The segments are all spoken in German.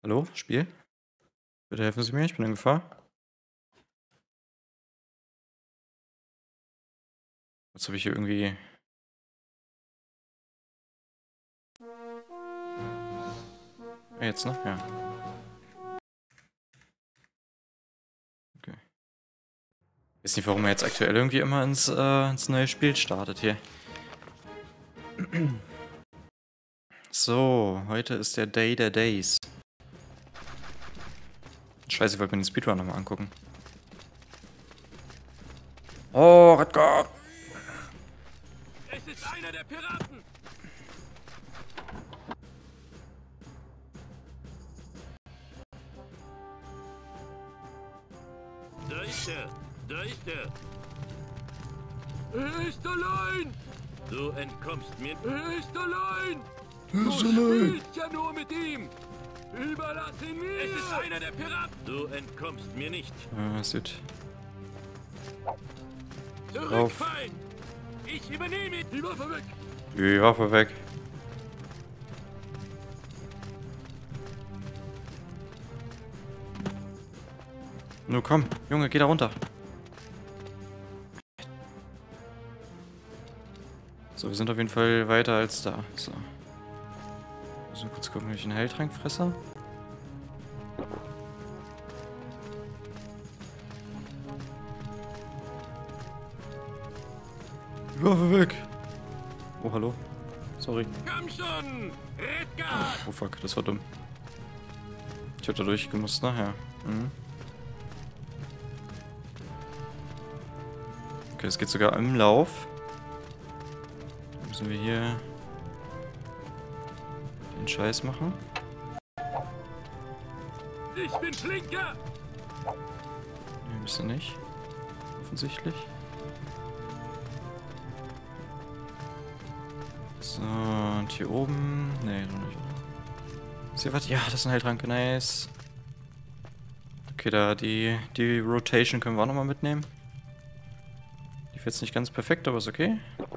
Hallo, Spiel? Bitte helfen Sie mir, ich bin in Gefahr. Jetzt habe ich hier irgendwie. Jetzt, ne? Ja. Okay. Ich weiß nicht, warum er jetzt aktuell irgendwie immer ins neue Spiel startet hier. So, heute ist der Day der Days. Scheiße, ich wollte mir den Speedrun nochmal angucken. Oh, Radgar! Es ist einer der Piraten! Da ist er! Da ist er! Er ist allein! Du entkommst mir. Er ist allein! Du spielst ja nur mit ihm! Überlass ihn mir! Es ist einer der Piraten! Du entkommst mir nicht! Sieht. Zurückfallen! Ich übernehme ihn! Die Waffe weg! Die Waffe weg. Nur komm, Junge, geh da runter. So, wir sind auf jeden Fall weiter als da. So. Müssen wir kurz gucken, ob ich einen Heiltrank fresse. Die Waffe weg. Oh, hallo. Sorry. Komm schon! Redgar! Oh fuck, das war dumm. Ich hab da durchgemusst nachher. Mhm. Okay, es geht sogar im Lauf. Dann müssen wir hier den Scheiß machen. Ich bin flinker! Nee, müssen nicht. Offensichtlich. So, und hier oben. Nee, noch nicht. Ist hier was? Ja, das ist ein Heiltrank. Nice. Okay, da die Rotation können wir auch nochmal mitnehmen. Die ist jetzt nicht ganz perfekt, aber ist okay.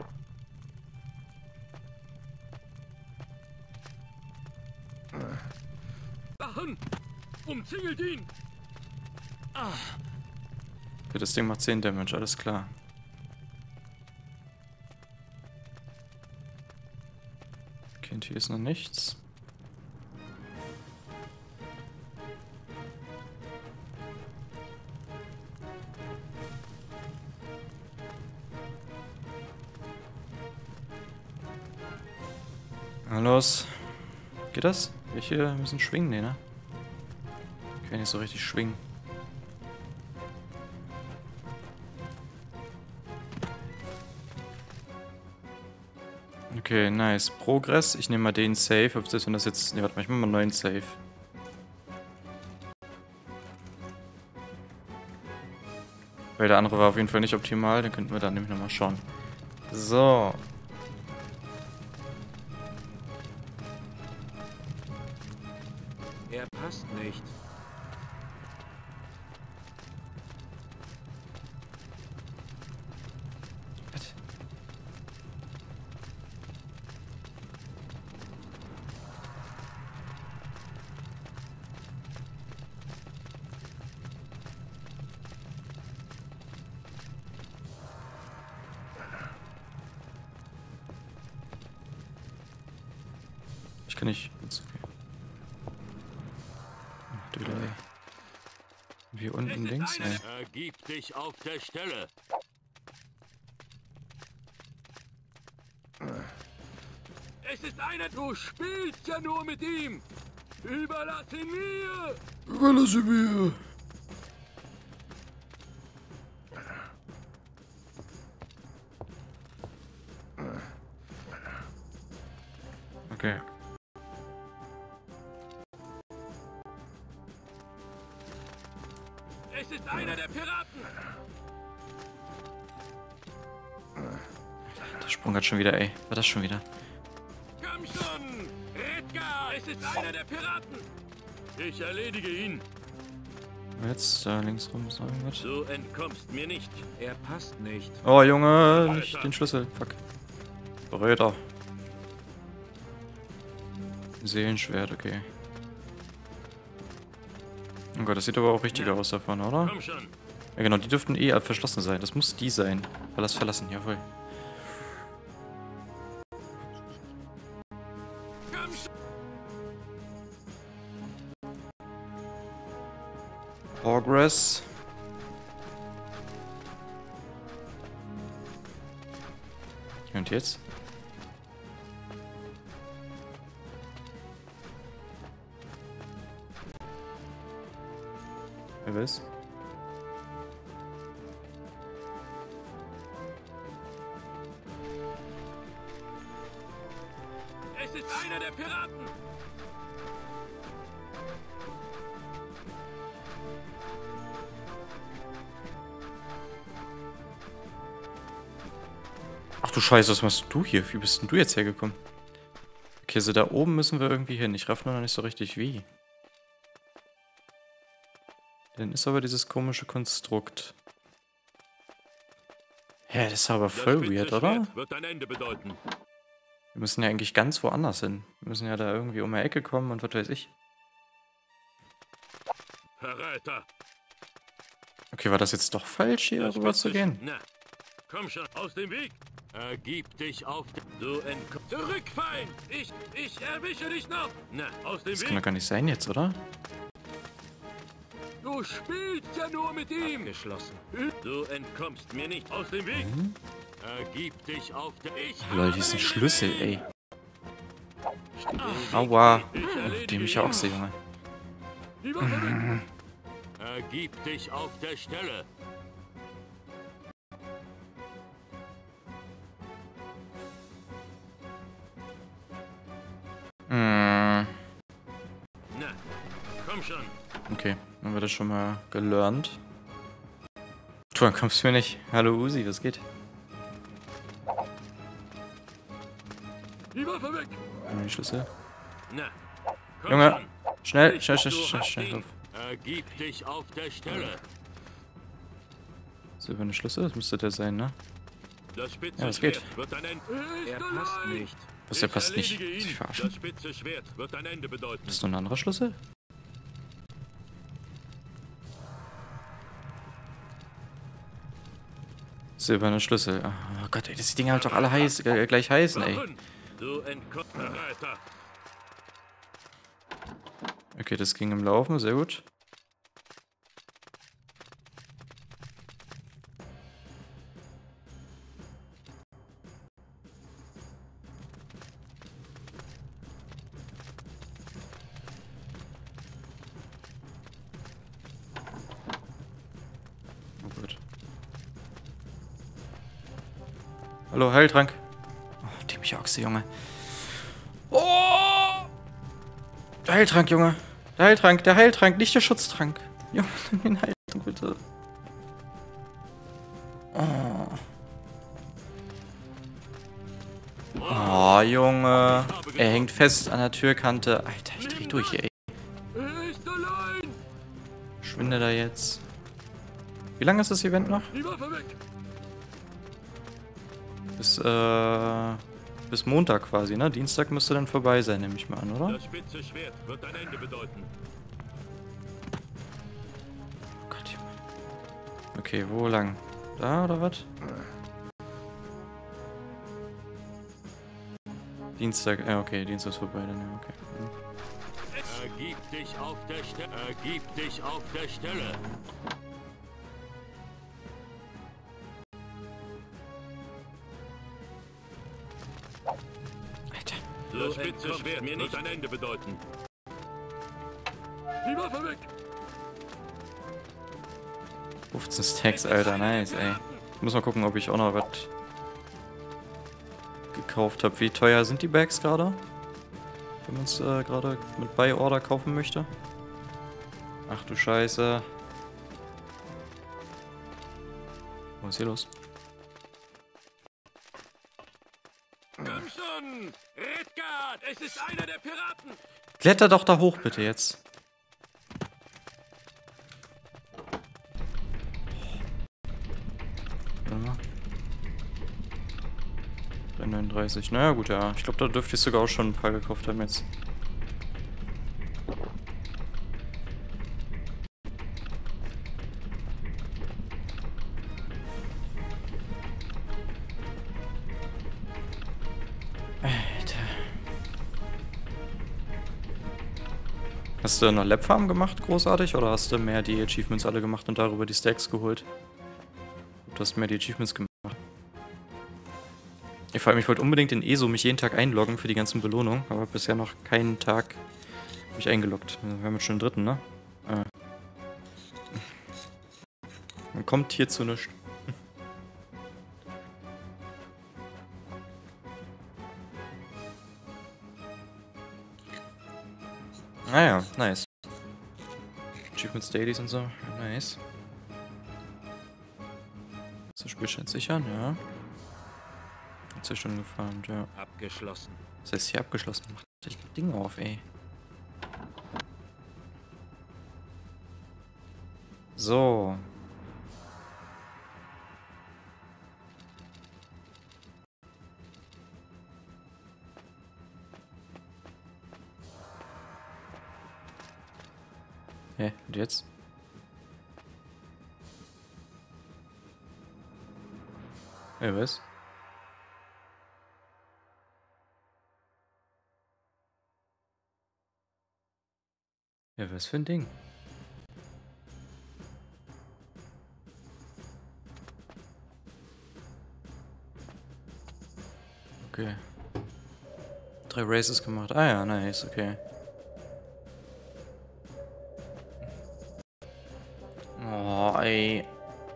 Wachen! Umzingelt ihn! Okay, das Ding macht 10 Damage, alles klar. Okay, und hier ist noch nichts. Na los. Geht das? Wir hier müssen schwingen, nee, ne? Ich kann nicht so richtig schwingen. Okay, nice. Progress. Ich nehme mal den Save. Ob das, wenn das jetzt. Ne, warte mal, ich mach mal einen neuen Save. Weil der andere war auf jeden Fall nicht optimal. Den könnten wir dann nämlich nochmal schauen. So. Er passt nicht. Was? Ich kann nicht. Jetzt, okay. Delay. Wie unten links? Nee. Ergib dich auf der Stelle. Es ist einer. Du spielst ja nur mit ihm. Überlass ihn mir. Überlasse mir. Okay. Es ist einer der Piraten. Der Sprung hat schon wieder, ey. War das schon wieder? Komm schon. Redgar. Es ist einer der Piraten. Ich erledige ihn. Jetzt da links rum ist noch irgendwas. Du entkommst mir nicht. Er passt nicht. Oh Junge, nicht den Schlüssel. Fuck. Verräter. Seelenschwert, okay. Oh Gott, das sieht aber auch richtig aus davon, oder? Komm schon. Ja genau, die dürften eh verschlossen sein. Das muss die sein. Palast verlassen, jawohl. Komm schon. Progress. Und jetzt? Wer weiß? Es ist einer der Piraten. Ach du Scheiße, was machst du hier? Wie bist denn du jetzt hergekommen? Okay, so da oben müssen wir irgendwie hin. Ich raff nur noch nicht so richtig wie. Dann ist aber dieses komische Konstrukt. Hä, das ist aber voll weird, oder? Wird ein Ende bedeuten. Wir müssen ja eigentlich ganz woanders hin. Wir müssen ja da irgendwie um die Ecke kommen und was weiß ich. Verräter. Okay, war das jetzt doch falsch, hier rüber zu gehen? Na, komm schon, aus dem Weg. Ergib dich auf den... Du entkommst... Zurück, Feind! Ich erwische dich noch! Na, aus dem Das Weg! kann doch gar nicht sein jetzt, oder? Du spielst ja nur mit ihm! Geschlossen. Du entkommst mir nicht aus dem Weg! Ergib dich auf den... Lol, diesen Schlüssel, ey. Aua. Die mich ja auch sehe, Junge. Die Waffe weg! Ergib dich auf der Stelle! Hm. Na, komm schon! Okay, dann haben wir das schon mal gelernt. Du, dann kommst du mir nicht. Hallo Uzi, was geht? Die Waffe weg! Die Schlüssel. Na, komm Junge, schon. schnell, Ich- schnell, du schnell, hast schnell. ihn. Ergib dich auf der Stelle! Silberne Schlüssel, das müsste der sein, ne? Das spitze Ja, das geht. Schwert wird ein Ende... Er passt nicht. Was, der Ich passt nicht? erledige Ist ihn. ich verarschen? Das spitze Schwert wird ein Ende bedeuten. Das ist nur ein anderer Schlüssel? Silberne Schlüssel. Oh Gott, ey, das Ding halt doch alle gleich heißen, ey. Waffen! Du entkommst, Verräter! Okay, das ging im Laufen, sehr gut. Oh Gott. Hallo, Heiltrank. Oh, dämliche Ochse, Junge. Oh! Der Heiltrank, Junge. Der Heiltrank, nicht der Schutztrank. Junge, den Heiltrank, bitte. Oh. Oh, Junge. Er hängt fest an der Türkante. Alter, ich dreh durch hier, ey. Er ist allein! Schwinde da jetzt. Wie lange ist das Event noch? Die Waffe weg! Bis Montag quasi, ne? Dienstag müsste dann vorbei sein, nehme ich mal an, oder? Das spitze Schwert wird ein Ende bedeuten. Oh Gott, Junge. Okay, wo lang? Da oder was? Dienstag, ja, okay, Dienstag ist vorbei, dann, ja, okay. Ergib dich auf der Stelle. Ergib dich auf der Stelle. Alter. Das spitze Schwert mir nicht ein Ende bedeuten. Die Waffe weg! 15 Stacks, Alter, nice, ey. Ich muss mal gucken, ob ich auch noch was gekauft habe. Wie teuer sind die Bags gerade? Wenn man es gerade mit Buy Order kaufen möchte. Ach du Scheiße. Was ist hier los? Komm schon! Redgard, es ist einer der Piraten! Kletter doch da hoch, bitte jetzt. Warte mal. 339. Naja, gut, ja. Ich glaube, da dürfte ich sogar auch schon ein paar gekauft haben jetzt. Hast du noch Lab-Farm gemacht, großartig? Oder hast du mehr die Achievements alle gemacht und darüber die Stacks geholt? Du hast mehr die Achievements gemacht. Vor allem, ich wollte unbedingt in ESO mich jeden Tag einloggen für die ganzen Belohnungen, aber bisher noch keinen Tag mich eingeloggt. Wir haben jetzt schon den dritten, ne? Man kommt hier zu nichts. Naja, nice. Achievements Dailies und so, nice. Das Spiel scheint sichern, ja. Hat sich schon gefarmt, ja. Abgeschlossen. Das heißt hier abgeschlossen. Macht das Ding auf, ey. So. Hä, und jetzt? Was? Ja, was für ein Ding? Okay. 3 Races gemacht. Ah ja, nice, okay. Oh, ey.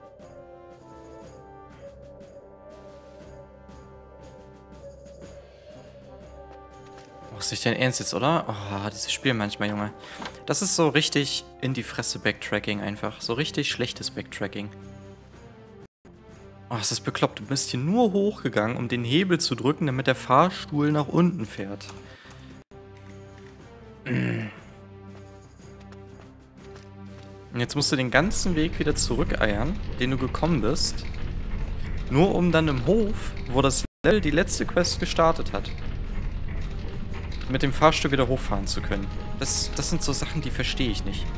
Oh, ist nicht dein Ernst jetzt, oder? Oh, dieses Spiel manchmal, Junge. Das ist so richtig in die Fresse Backtracking einfach. So richtig schlechtes Backtracking. Oh, ist das bekloppt. Du bist hier nur hochgegangen, um den Hebel zu drücken, damit der Fahrstuhl nach unten fährt. Und jetzt musst du den ganzen Weg wieder zurückeiern, den du gekommen bist. Nur um dann im Hof, wo das Level die letzte Quest gestartet hat, mit dem Fahrstuhl wieder hochfahren zu können. Das sind so Sachen, die verstehe ich nicht.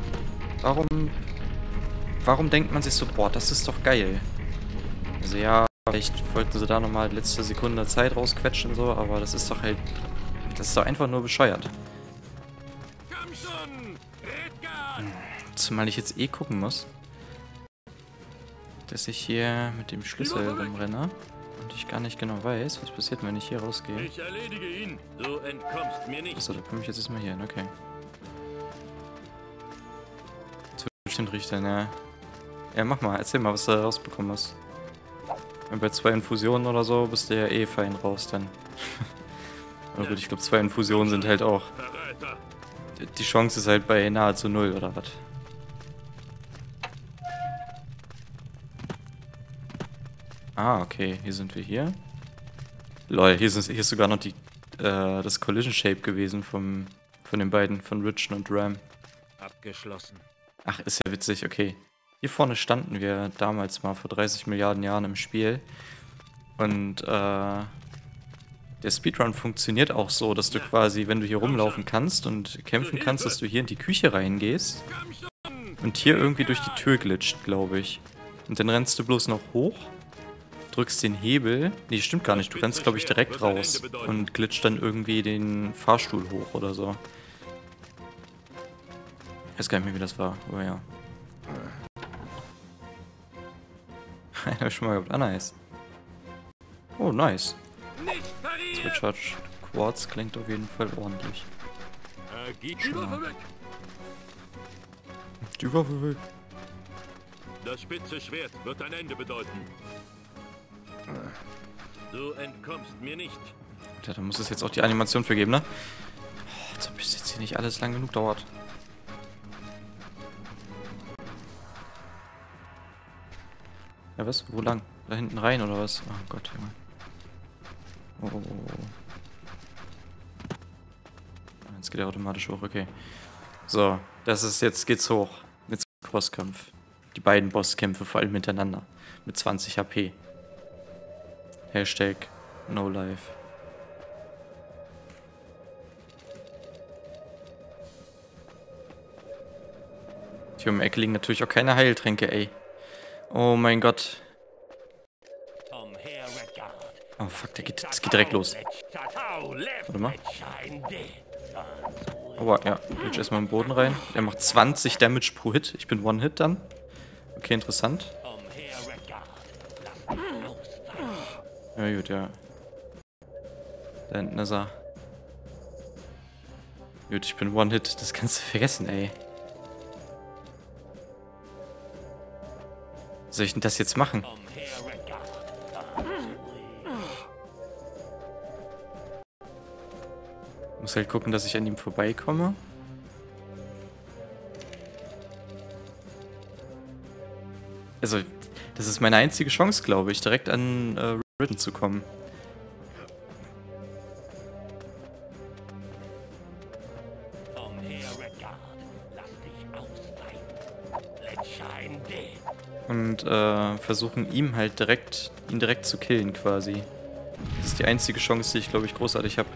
Warum denkt man sich so, boah, das ist doch geil. Also ja, vielleicht wollten sie da nochmal letzte Sekunde Zeit rausquetschen und so, aber das ist doch halt, das ist doch einfach nur bescheuert. Zumal ich jetzt eh gucken muss, dass ich hier mit dem Schlüssel rumrenne und ich gar nicht genau weiß, was passiert, wenn ich hier rausgehe. Ich erledige ihn. Du entkommst mir nicht. Achso, da komme ich jetzt erstmal hier hin, okay. Das wird bestimmt richtig, ne? Ja, mach mal, erzähl mal, was du rausbekommen hast. Und bei 2 Infusionen oder so bist du ja eh fein raus dann. Aber gut, ich glaube 2 Infusionen sind halt auch... Die Chance ist halt bei nahezu 0, oder was? Ah, okay, hier sind wir hier. Lol, hier ist sogar noch das Collision Shape gewesen von den beiden, von Richen und Ram. Abgeschlossen. Ach, ist ja witzig, okay. Hier vorne standen wir damals mal vor 30 Milliarden Jahren im Spiel. Und der Speedrun funktioniert auch so, dass du quasi, wenn du hier rumlaufen kannst und kämpfen kannst, dass du hier in die Küche reingehst und hier irgendwie durch die Tür glitscht, glaube ich. Und dann rennst du bloß noch hoch, drückst den Hebel. Nee, stimmt gar nicht. Du rennst, glaube ich, direkt raus und glitscht dann irgendwie den Fahrstuhl hoch oder so. Ich weiß gar nicht mehr, wie das war, aber ja. Hab ich schon mal gehabt. Ah, nice. Oh, nice. Switch Quartz klingt auf jeden Fall ordentlich. Die Waffe weg! Die Waffe weg. Das spitze Schwert wird ein Ende bedeuten. Du entkommst mir nicht. Ja, da muss es jetzt auch die Animation für geben, ne? Oh, als ob es jetzt hier nicht alles lang genug dauert. Ja, was? Wo lang? Da hinten rein, oder was? Oh Gott, Junge. Oh. Jetzt geht er automatisch hoch, okay. So, das ist jetzt, geht's hoch. Jetzt Bosskampf. Die beiden Bosskämpfe vor allem miteinander. Mit 20 HP. Hashtag No Life. Hier um die Ecke liegen natürlich auch keine Heiltränke, ey. Oh mein Gott. Oh fuck, das geht direkt los. Warte mal. Aber ja, ich erstmal im Boden rein. Er macht 20 Damage pro Hit. Ich bin One-Hit dann. Okay, interessant. Ja, gut, ja. Da hinten ist er. Gut, ich bin One-Hit. Das kannst du vergessen, ey. Wie soll ich denn das jetzt machen? Muss halt gucken, dass ich an ihm vorbeikomme. Also, das ist meine einzige Chance, glaube ich, direkt an Ridden zu kommen. Und versuchen ihn direkt zu killen quasi. Das ist die einzige Chance, die ich, glaube ich, großartig habe.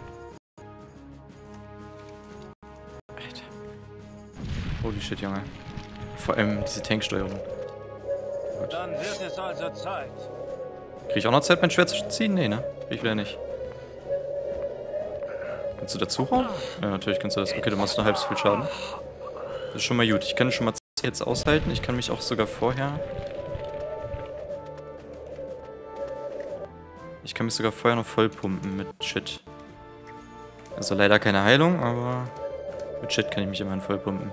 Alter. Holy shit, Junge. Vor allem diese Tanksteuerung. Gut. Dann wird es also Zeit. Krieg ich auch noch Zeit, mein Schwert zu ziehen? Nee, ne? Krieg ich wieder nicht. Kannst du dazu hauen? Ja, natürlich kannst du das. Okay, du machst nur halb so viel Schaden. Das ist schon mal gut. Ich kann schon mal jetzt aushalten. Ich kann mich auch sogar vorher... Ich kann mich sogar vorher noch vollpumpen mit Shit. Also leider keine Heilung, aber mit Shit kann ich mich immerhin vollpumpen.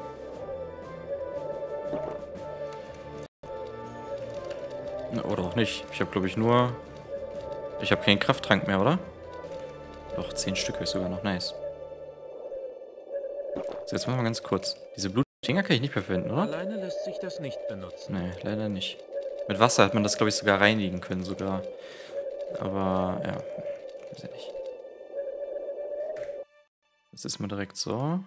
Oder auch nicht. Ich habe, glaube ich, nur... Ich habe keinen Krafttrank mehr, oder? Doch, 10 Stück habe ich sogar noch. Nice. So, jetzt machen wir ganz kurz. Diese Blutdinger kann ich nicht mehr verwenden, oder? Alleine lässt sich das nicht benutzen. Nee, leider nicht. Mit Wasser hat man das, glaube ich, sogar reinigen können, sogar. Aber, ja. Weiß ich nicht. Das ist mal direkt so.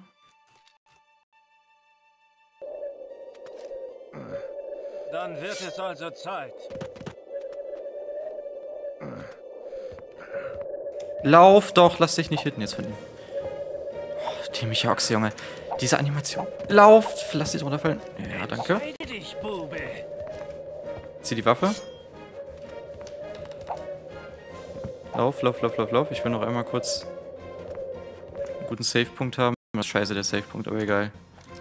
Dann wird es also Zeit. Lauf doch, lass dich nicht hitten jetzt von ihm. Oh, dämliche Ochse, Junge. Diese Animation. Lauf, lass dich drunter fallen. Ja, danke. Zieh die Waffe. Lauf, lauf, lauf, lauf, lauf. Ich will noch einmal kurz einen guten Save-Punkt haben. Was scheiße, der Save-Punkt, aber egal.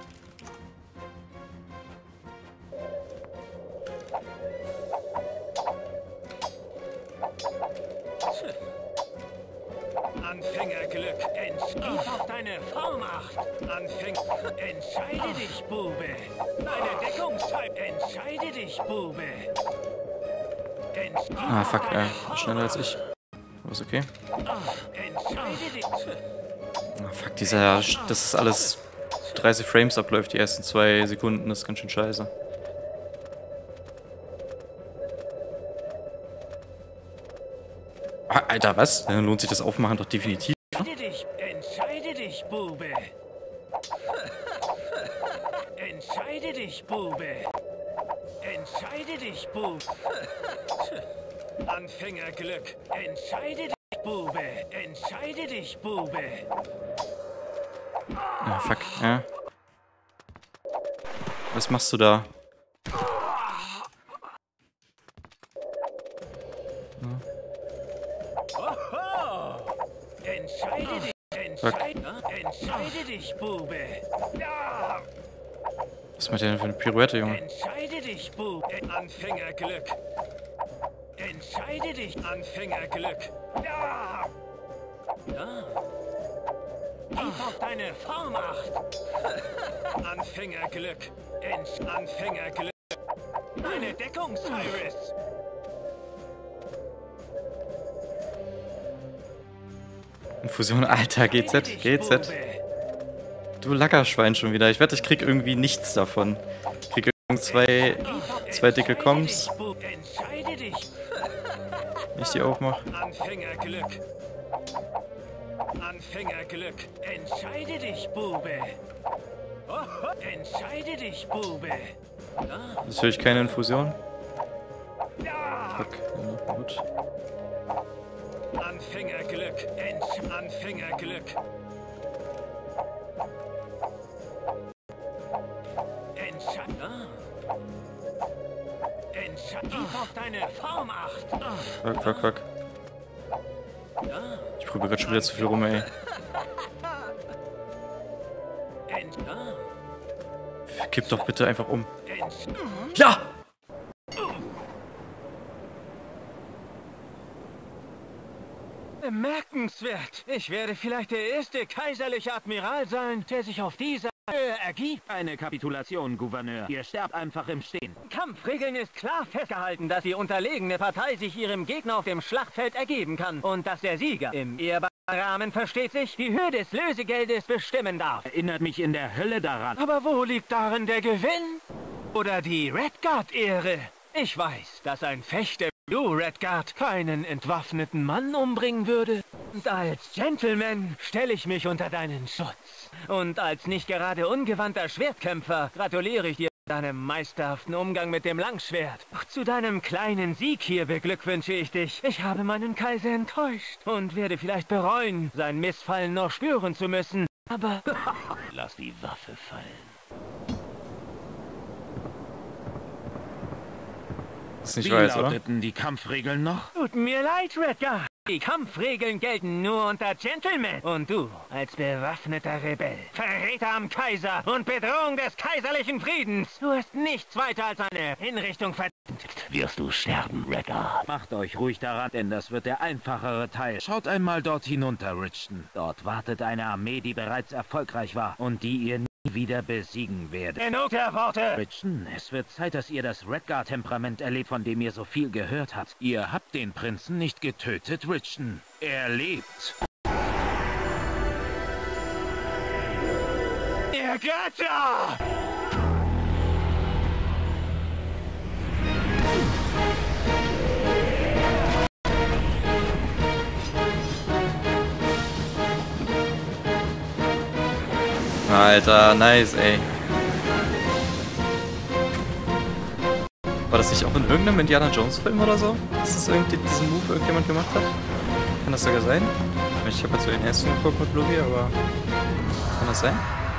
Anfängerglück. Gib auf deine Vormacht. Entscheide dich, Bube. Deine Deckungszeit. Entscheide dich, Bube. Ah, fuck, schneller als ich. Aber ist okay. Entscheide dich. Ah, fuck, das ist alles 30 Frames abläuft, die ersten 2 Sekunden. Das ist ganz schön scheiße. Ah, Alter, was? Dann lohnt sich das Aufmachen doch definitiv. Entscheide dich, Bube. Entscheide dich, Bube. Entscheide dich, Bube. Anfängerglück. Entscheide dich, Bube. Entscheide dich, Bube. Ah, fuck, ja. Was machst du da? Entscheide dich. Entscheide dich, Bube. Was macht der denn für eine Pirouette, Junge? Entscheide dich, Bube. Anfängerglück. Entscheide dich, Anfängerglück. Gib auf deine Vormacht. Anfängerglück. Anfängerglück. Deine Deckung, Cyrus. Infusion, Alter, GZ, GZ. Du Lackerschwein schon wieder. Ich wette, ich krieg irgendwie nichts davon. Ich krieg irgendwie zwei dicke Koms. Wenn ich die aufmache. Anfängerglück. Anfängerglück. Entscheide dich, Bube. Entscheide dich, Bube. Das ist natürlich keine Infusion. Fuck, ja, gut. Anfängerglück. Anfängerglück. Gib auf deine Vormacht. Fuck, fuck, fuck. Ich probiere gerade schon wieder zu viel rum, ey. Kipp doch bitte einfach um. Ja! Bemerkenswert. Ich werde vielleicht der erste kaiserliche Admiral sein, der sich auf dieser Höhe ergibt. Eine Kapitulation, Gouverneur. Ihr sterbt einfach im Stehen. Kampfregeln ist klar festgehalten, dass die unterlegene Partei sich ihrem Gegner auf dem Schlachtfeld ergeben kann und dass der Sieger im ehrbaren Rahmen, versteht sich, die Höhe des Lösegeldes bestimmen darf. Erinnert mich in der Hölle daran. Aber wo liegt darin der Gewinn? Oder die Redguard-Ehre? Ich weiß, dass ein Fechter wie du, Redguard, keinen entwaffneten Mann umbringen würde. Und als Gentleman stelle ich mich unter deinen Schutz. Und als nicht gerade ungewandter Schwertkämpfer gratuliere ich dir zu deinem meisterhaften Umgang mit dem Langschwert. Auch zu deinem kleinen Sieg hier beglückwünsche ich dich. Ich habe meinen Kaiser enttäuscht und werde vielleicht bereuen, sein Missfallen noch spüren zu müssen. Aber lass die Waffe fallen. Nicht Wie weiß, lauteten oder? die Kampfregeln noch? Tut mir leid, Redguard. Die Kampfregeln gelten nur unter Gentlemen. Und du, als bewaffneter Rebell, Verräter am Kaiser und Bedrohung des kaiserlichen Friedens, du hast nichts weiter als eine Hinrichtung verdient. Wirst du sterben, Redguard. Macht euch ruhig daran, denn das wird der einfachere Teil. Schaut einmal dort hinunter, Richton. Dort wartet eine Armee, die bereits erfolgreich war und die ihr nie wieder besiegen werdet. Genug der Worte! Richton, es wird Zeit, dass ihr das Redguard-Temperament erlebt, von dem ihr so viel gehört habt. Ihr habt den Prinzen nicht getötet, Richton. Er lebt. Ihr Götter! Alter, nice, ey. War das nicht auch in irgendeinem Indiana Jones Film oder so? Dass das irgendwie diesen Move irgendjemand gemacht hat? Kann das sogar sein? Ich habe jetzt so den ersten geguckt mit Louis, aber kann das sein?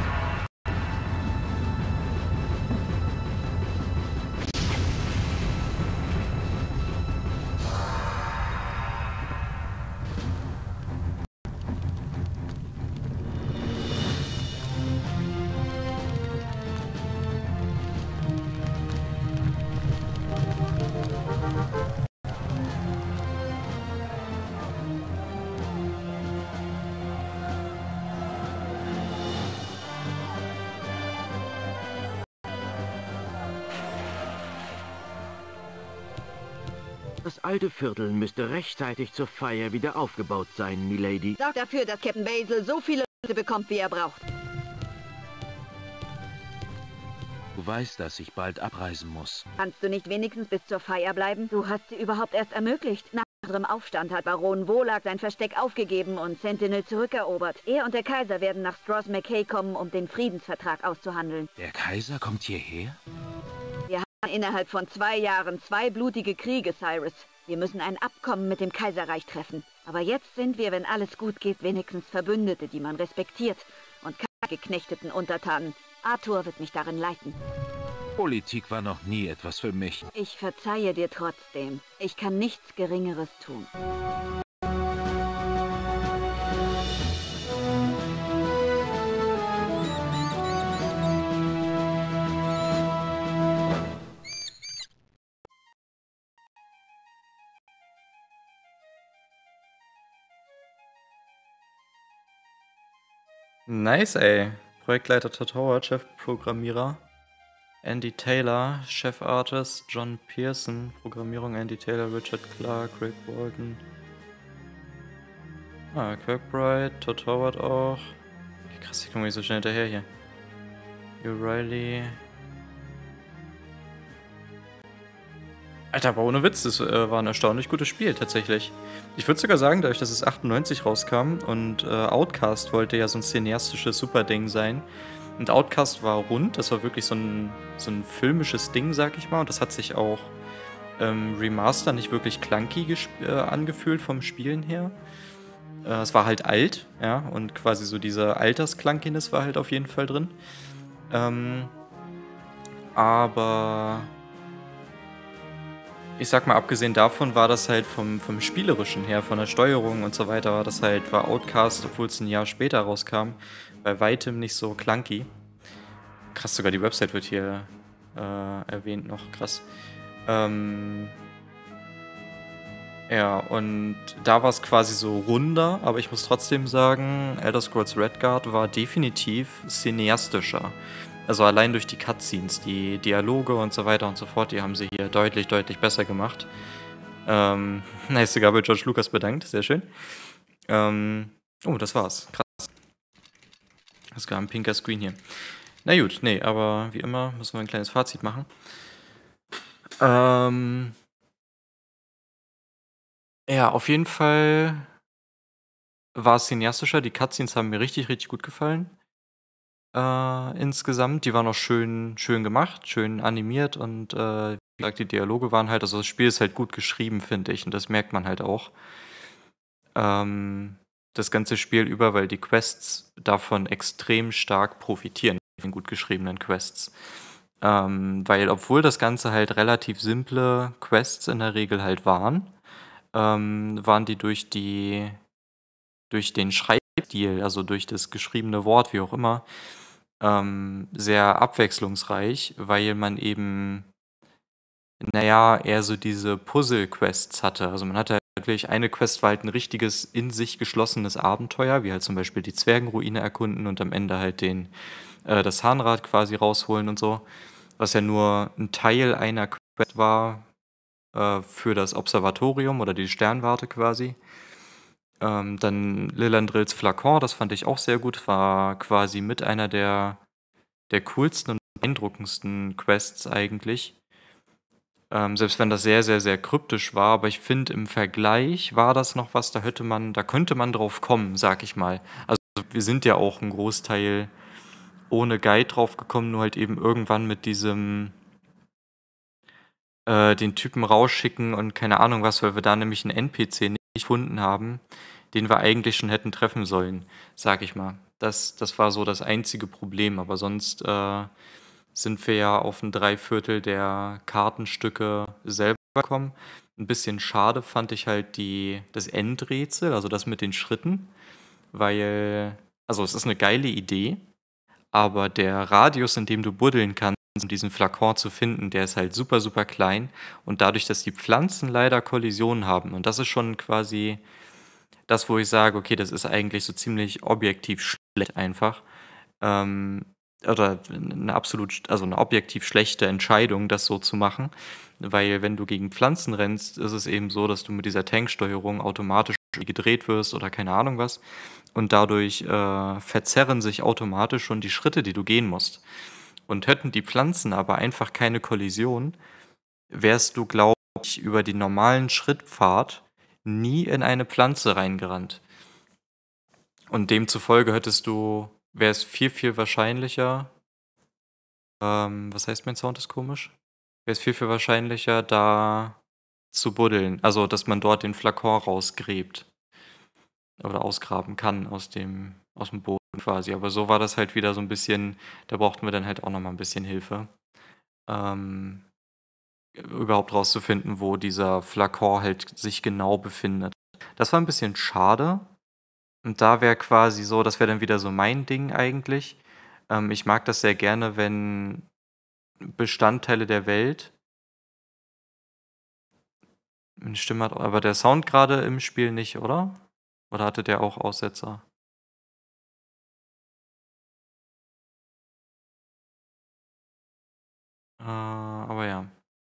Das alte Viertel müsste rechtzeitig zur Feier wieder aufgebaut sein, Milady. Sorgt dafür, dass Captain Basil so viele Leute bekommt, wie er braucht. Du weißt, dass ich bald abreisen muss. Kannst du nicht wenigstens bis zur Feier bleiben? Du hast sie überhaupt erst ermöglicht. Nach unserem Aufstand hat Baron Wolag sein Versteck aufgegeben und Sentinel zurückerobert. Er und der Kaiser werden nach Stross McKay kommen, um den Friedensvertrag auszuhandeln. Der Kaiser kommt hierher? Wir haben innerhalb von 2 Jahren 2 blutige Kriege, Cyrus. Wir müssen ein Abkommen mit dem Kaiserreich treffen. Aber jetzt sind wir, wenn alles gut geht, wenigstens Verbündete, die man respektiert. Und keine geknechteten Untertanen. Arthur wird mich darin leiten. Politik war noch nie etwas für mich. Ich verzeihe dir trotzdem. Ich kann nichts Geringeres tun. Nice, ey. Projektleiter Todd Howard, Chefprogrammierer Andy Taylor, Chefartist John Pearson, Programmierung Andy Taylor, Richard Clark, Rick Walton. Ah, Kirkbride, Todd Howard auch. Okay, krass, ich komme nicht so schnell hinterher hier. Hugh Riley. Alter, aber ohne Witz, das war ein erstaunlich gutes Spiel, tatsächlich. Ich würde sogar sagen, dadurch, dass es 98 rauskam und Outcast wollte ja so ein cineastisches Superding sein. Und Outcast war rund, das war wirklich so ein filmisches Ding, sag ich mal. Und das hat sich auch Remaster nicht wirklich clunky angefühlt vom Spielen her. Es war halt alt, ja, und quasi so diese Altersclunkiness war halt auf jeden Fall drin. Aber ich sag mal, abgesehen davon war das halt vom Spielerischen her, von der Steuerung und so weiter, war Outcast, obwohl es ein Jahr später rauskam, bei weitem nicht so clunky. krass, sogar die Website wird hier erwähnt noch. Krass. Ja, und da war es quasi so runder, aber ich muss trotzdem sagen, Elder Scrolls Redguard war definitiv cineastischer. Also allein durch die Cutscenes, die Dialoge und so weiter und so fort, die haben sie hier deutlich, deutlich besser gemacht. Nice, sogar bei George Lucas bedankt, sehr schön. Oh, das war's. Krass. Das ist gar ein pinker Screen hier. Na gut, nee, aber wie immer müssen wir ein kleines Fazit machen. Ja, auf jeden Fall war es cineastischer. Die Cutscenes haben mir richtig, richtig gut gefallen. Insgesamt. Die waren auch schön gemacht, schön animiert und wie gesagt, die Dialoge waren halt, also das Spiel ist halt gut geschrieben, finde ich, und das merkt man halt auch. Das ganze Spiel über, weil die Quests davon extrem stark profitieren, von gut geschriebenen Quests. Weil obwohl das Ganze halt relativ simple Quests in der Regel halt waren die durch den Schreibstil, also durch das geschriebene Wort, wie auch immer, sehr abwechslungsreich, weil man eben, naja, eher so diese Puzzle-Quests hatte. Also man hatte halt wirklich, eine Quest war halt ein richtiges, in sich geschlossenes Abenteuer, wie halt zum Beispiel die Zwergenruine erkunden und am Ende halt das Zahnrad quasi rausholen und so, was ja nur ein Teil einer Quest war, für das Observatorium oder die Sternwarte quasi. Dann Lillandrills Flakon, das fand ich auch sehr gut, war quasi mit einer der coolsten und beeindruckendsten Quests eigentlich. Selbst wenn das sehr, sehr, sehr kryptisch war, aber ich finde, im Vergleich war das noch was, da könnte man drauf kommen, sag ich mal. Also wir sind ja auch einen Großteil ohne Guide drauf gekommen, nur halt eben irgendwann mit diesem den Typen rausschicken und keine Ahnung was, weil wir da nämlich einen NPC nicht gefunden haben, den wir eigentlich schon hätten treffen sollen, sag ich mal. Das war so das einzige Problem, aber sonst sind wir ja auf ein Dreiviertel der Kartenstücke selber gekommen. Ein bisschen schade fand ich halt das Endrätsel, also das mit den Schritten, weil, also es ist eine geile Idee, aber der Radius, in dem du buddeln kannst, um diesen Flakon zu finden, der ist halt super, super klein. Und dadurch, dass die Pflanzen leider Kollisionen haben, und das ist schon quasi das, wo ich sage, okay, das ist eigentlich so ziemlich objektiv schlecht einfach. Oder eine objektiv schlechte Entscheidung, das so zu machen. Weil wenn du gegen Pflanzen rennst, ist es eben so, dass du mit dieser Tanksteuerung automatisch gedreht wirst oder keine Ahnung was. Und dadurch verzerren sich automatisch schon die Schritte, die du gehen musst. Und hätten die Pflanzen aber einfach keine Kollision, wärst du, glaube ich, über den normalen Schrittpfad nie in eine Pflanze reingerannt. Und demzufolge wäre es viel, viel wahrscheinlicher, was heißt, mein Sound ist komisch? Wäre es viel, viel wahrscheinlicher, da zu buddeln. Also, dass man dort den Flakon rausgräbt. Oder ausgraben kann aus dem Boden quasi. Aber so war das halt wieder so ein bisschen, da brauchten wir dann halt auch nochmal ein bisschen Hilfe. Überhaupt rauszufinden, wo dieser Flakon halt sich genau befindet. Das war ein bisschen schade. Und da wäre quasi so, das wäre dann wieder so mein Ding eigentlich. Ich mag das sehr gerne, wenn Bestandteile der Welt eine Stimme hat, aber der Sound gerade im Spiel nicht, oder? Oder hatte der auch Aussetzer? Aber ja.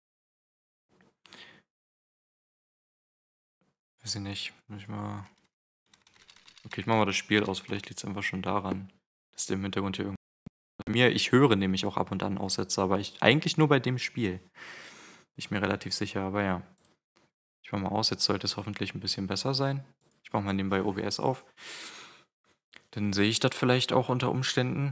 Weiß ich nicht. Okay, ich mach mal das Spiel aus. Vielleicht liegt es einfach schon daran, dass der im Hintergrund hier irgendwie. Ich höre nämlich auch ab und an Aussetzer, aber eigentlich nur bei dem Spiel. Bin ich mir relativ sicher, aber ja. Ich mach mal aus, jetzt sollte es hoffentlich ein bisschen besser sein. Ich mach mal nebenbei OBS auf. Dann sehe ich das vielleicht auch unter Umständen.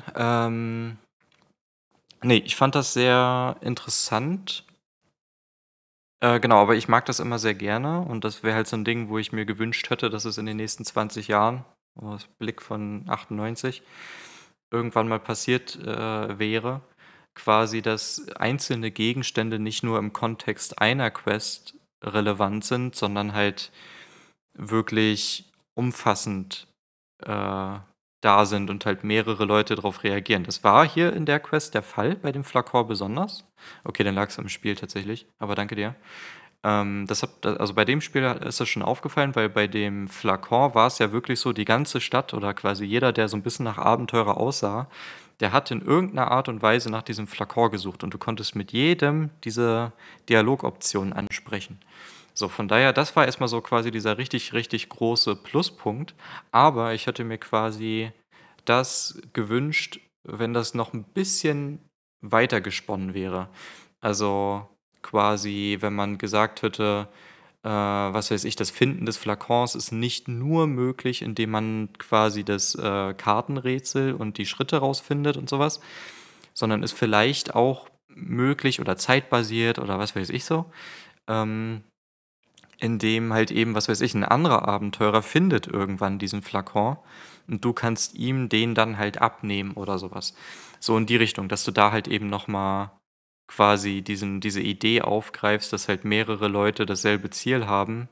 Nee, ich fand das sehr interessant. Genau, aber ich mag das immer sehr gerne und das wäre halt so ein Ding, wo ich mir gewünscht hätte, dass es in den nächsten 20 Jahren, aus Blick von 98, irgendwann mal passiert wäre. Quasi, dass einzelne Gegenstände nicht nur im Kontext einer Quest relevant sind, sondern halt wirklich umfassend da sind und halt mehrere Leute darauf reagieren. Das war hier in der Quest der Fall, bei dem Flakon besonders. Okay, dann lag es am Spiel tatsächlich, aber danke dir. Also bei dem Spiel ist das schon aufgefallen, weil bei dem Flakon war es ja wirklich so, die ganze Stadt oder quasi jeder, der so ein bisschen nach Abenteurer aussah, der hat in irgendeiner Art und Weise nach diesem Flakon gesucht und du konntest mit jedem diese Dialogoptionen ansprechen. So, von daher, das war erstmal so quasi dieser richtig, richtig große Pluspunkt. Aber ich hätte mir quasi das gewünscht, wenn das noch ein bisschen weiter gesponnen wäre. Also quasi, wenn man gesagt hätte, was weiß ich, das Finden des Flakons ist nicht nur möglich, indem man quasi das Kartenrätsel und die Schritte rausfindet und sowas, sondern ist vielleicht auch möglich oder zeitbasiert oder was weiß ich so. Ähm, in dem halt eben, was weiß ich, ein anderer Abenteurer findet irgendwann diesen Flakon und du kannst ihm den dann halt abnehmen oder sowas. So in die Richtung, dass du da halt eben nochmal quasi diese Idee aufgreifst, dass halt mehrere Leute dasselbe Ziel haben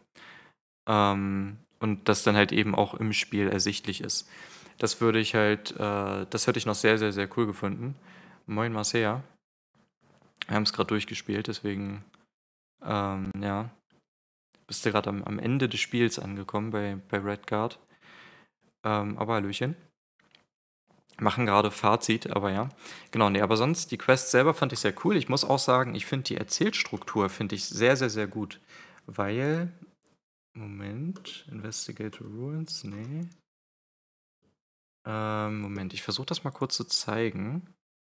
und das dann halt eben auch im Spiel ersichtlich ist. Das das hätte ich noch sehr, sehr, sehr cool gefunden. Moin Marcea. Wir haben es gerade durchgespielt, deswegen, ja. Bist du gerade am Ende des Spiels angekommen bei Redguard. Aber Hallöchen. Machen gerade Fazit, aber ja. Genau, nee, aber sonst, die Quest selber fand ich sehr cool. Ich muss auch sagen, ich finde die Erzählstruktur finde ich sehr, sehr, sehr gut. Weil, Moment, Investigate Ruins, nee. Moment, ich versuche das mal kurz zu zeigen.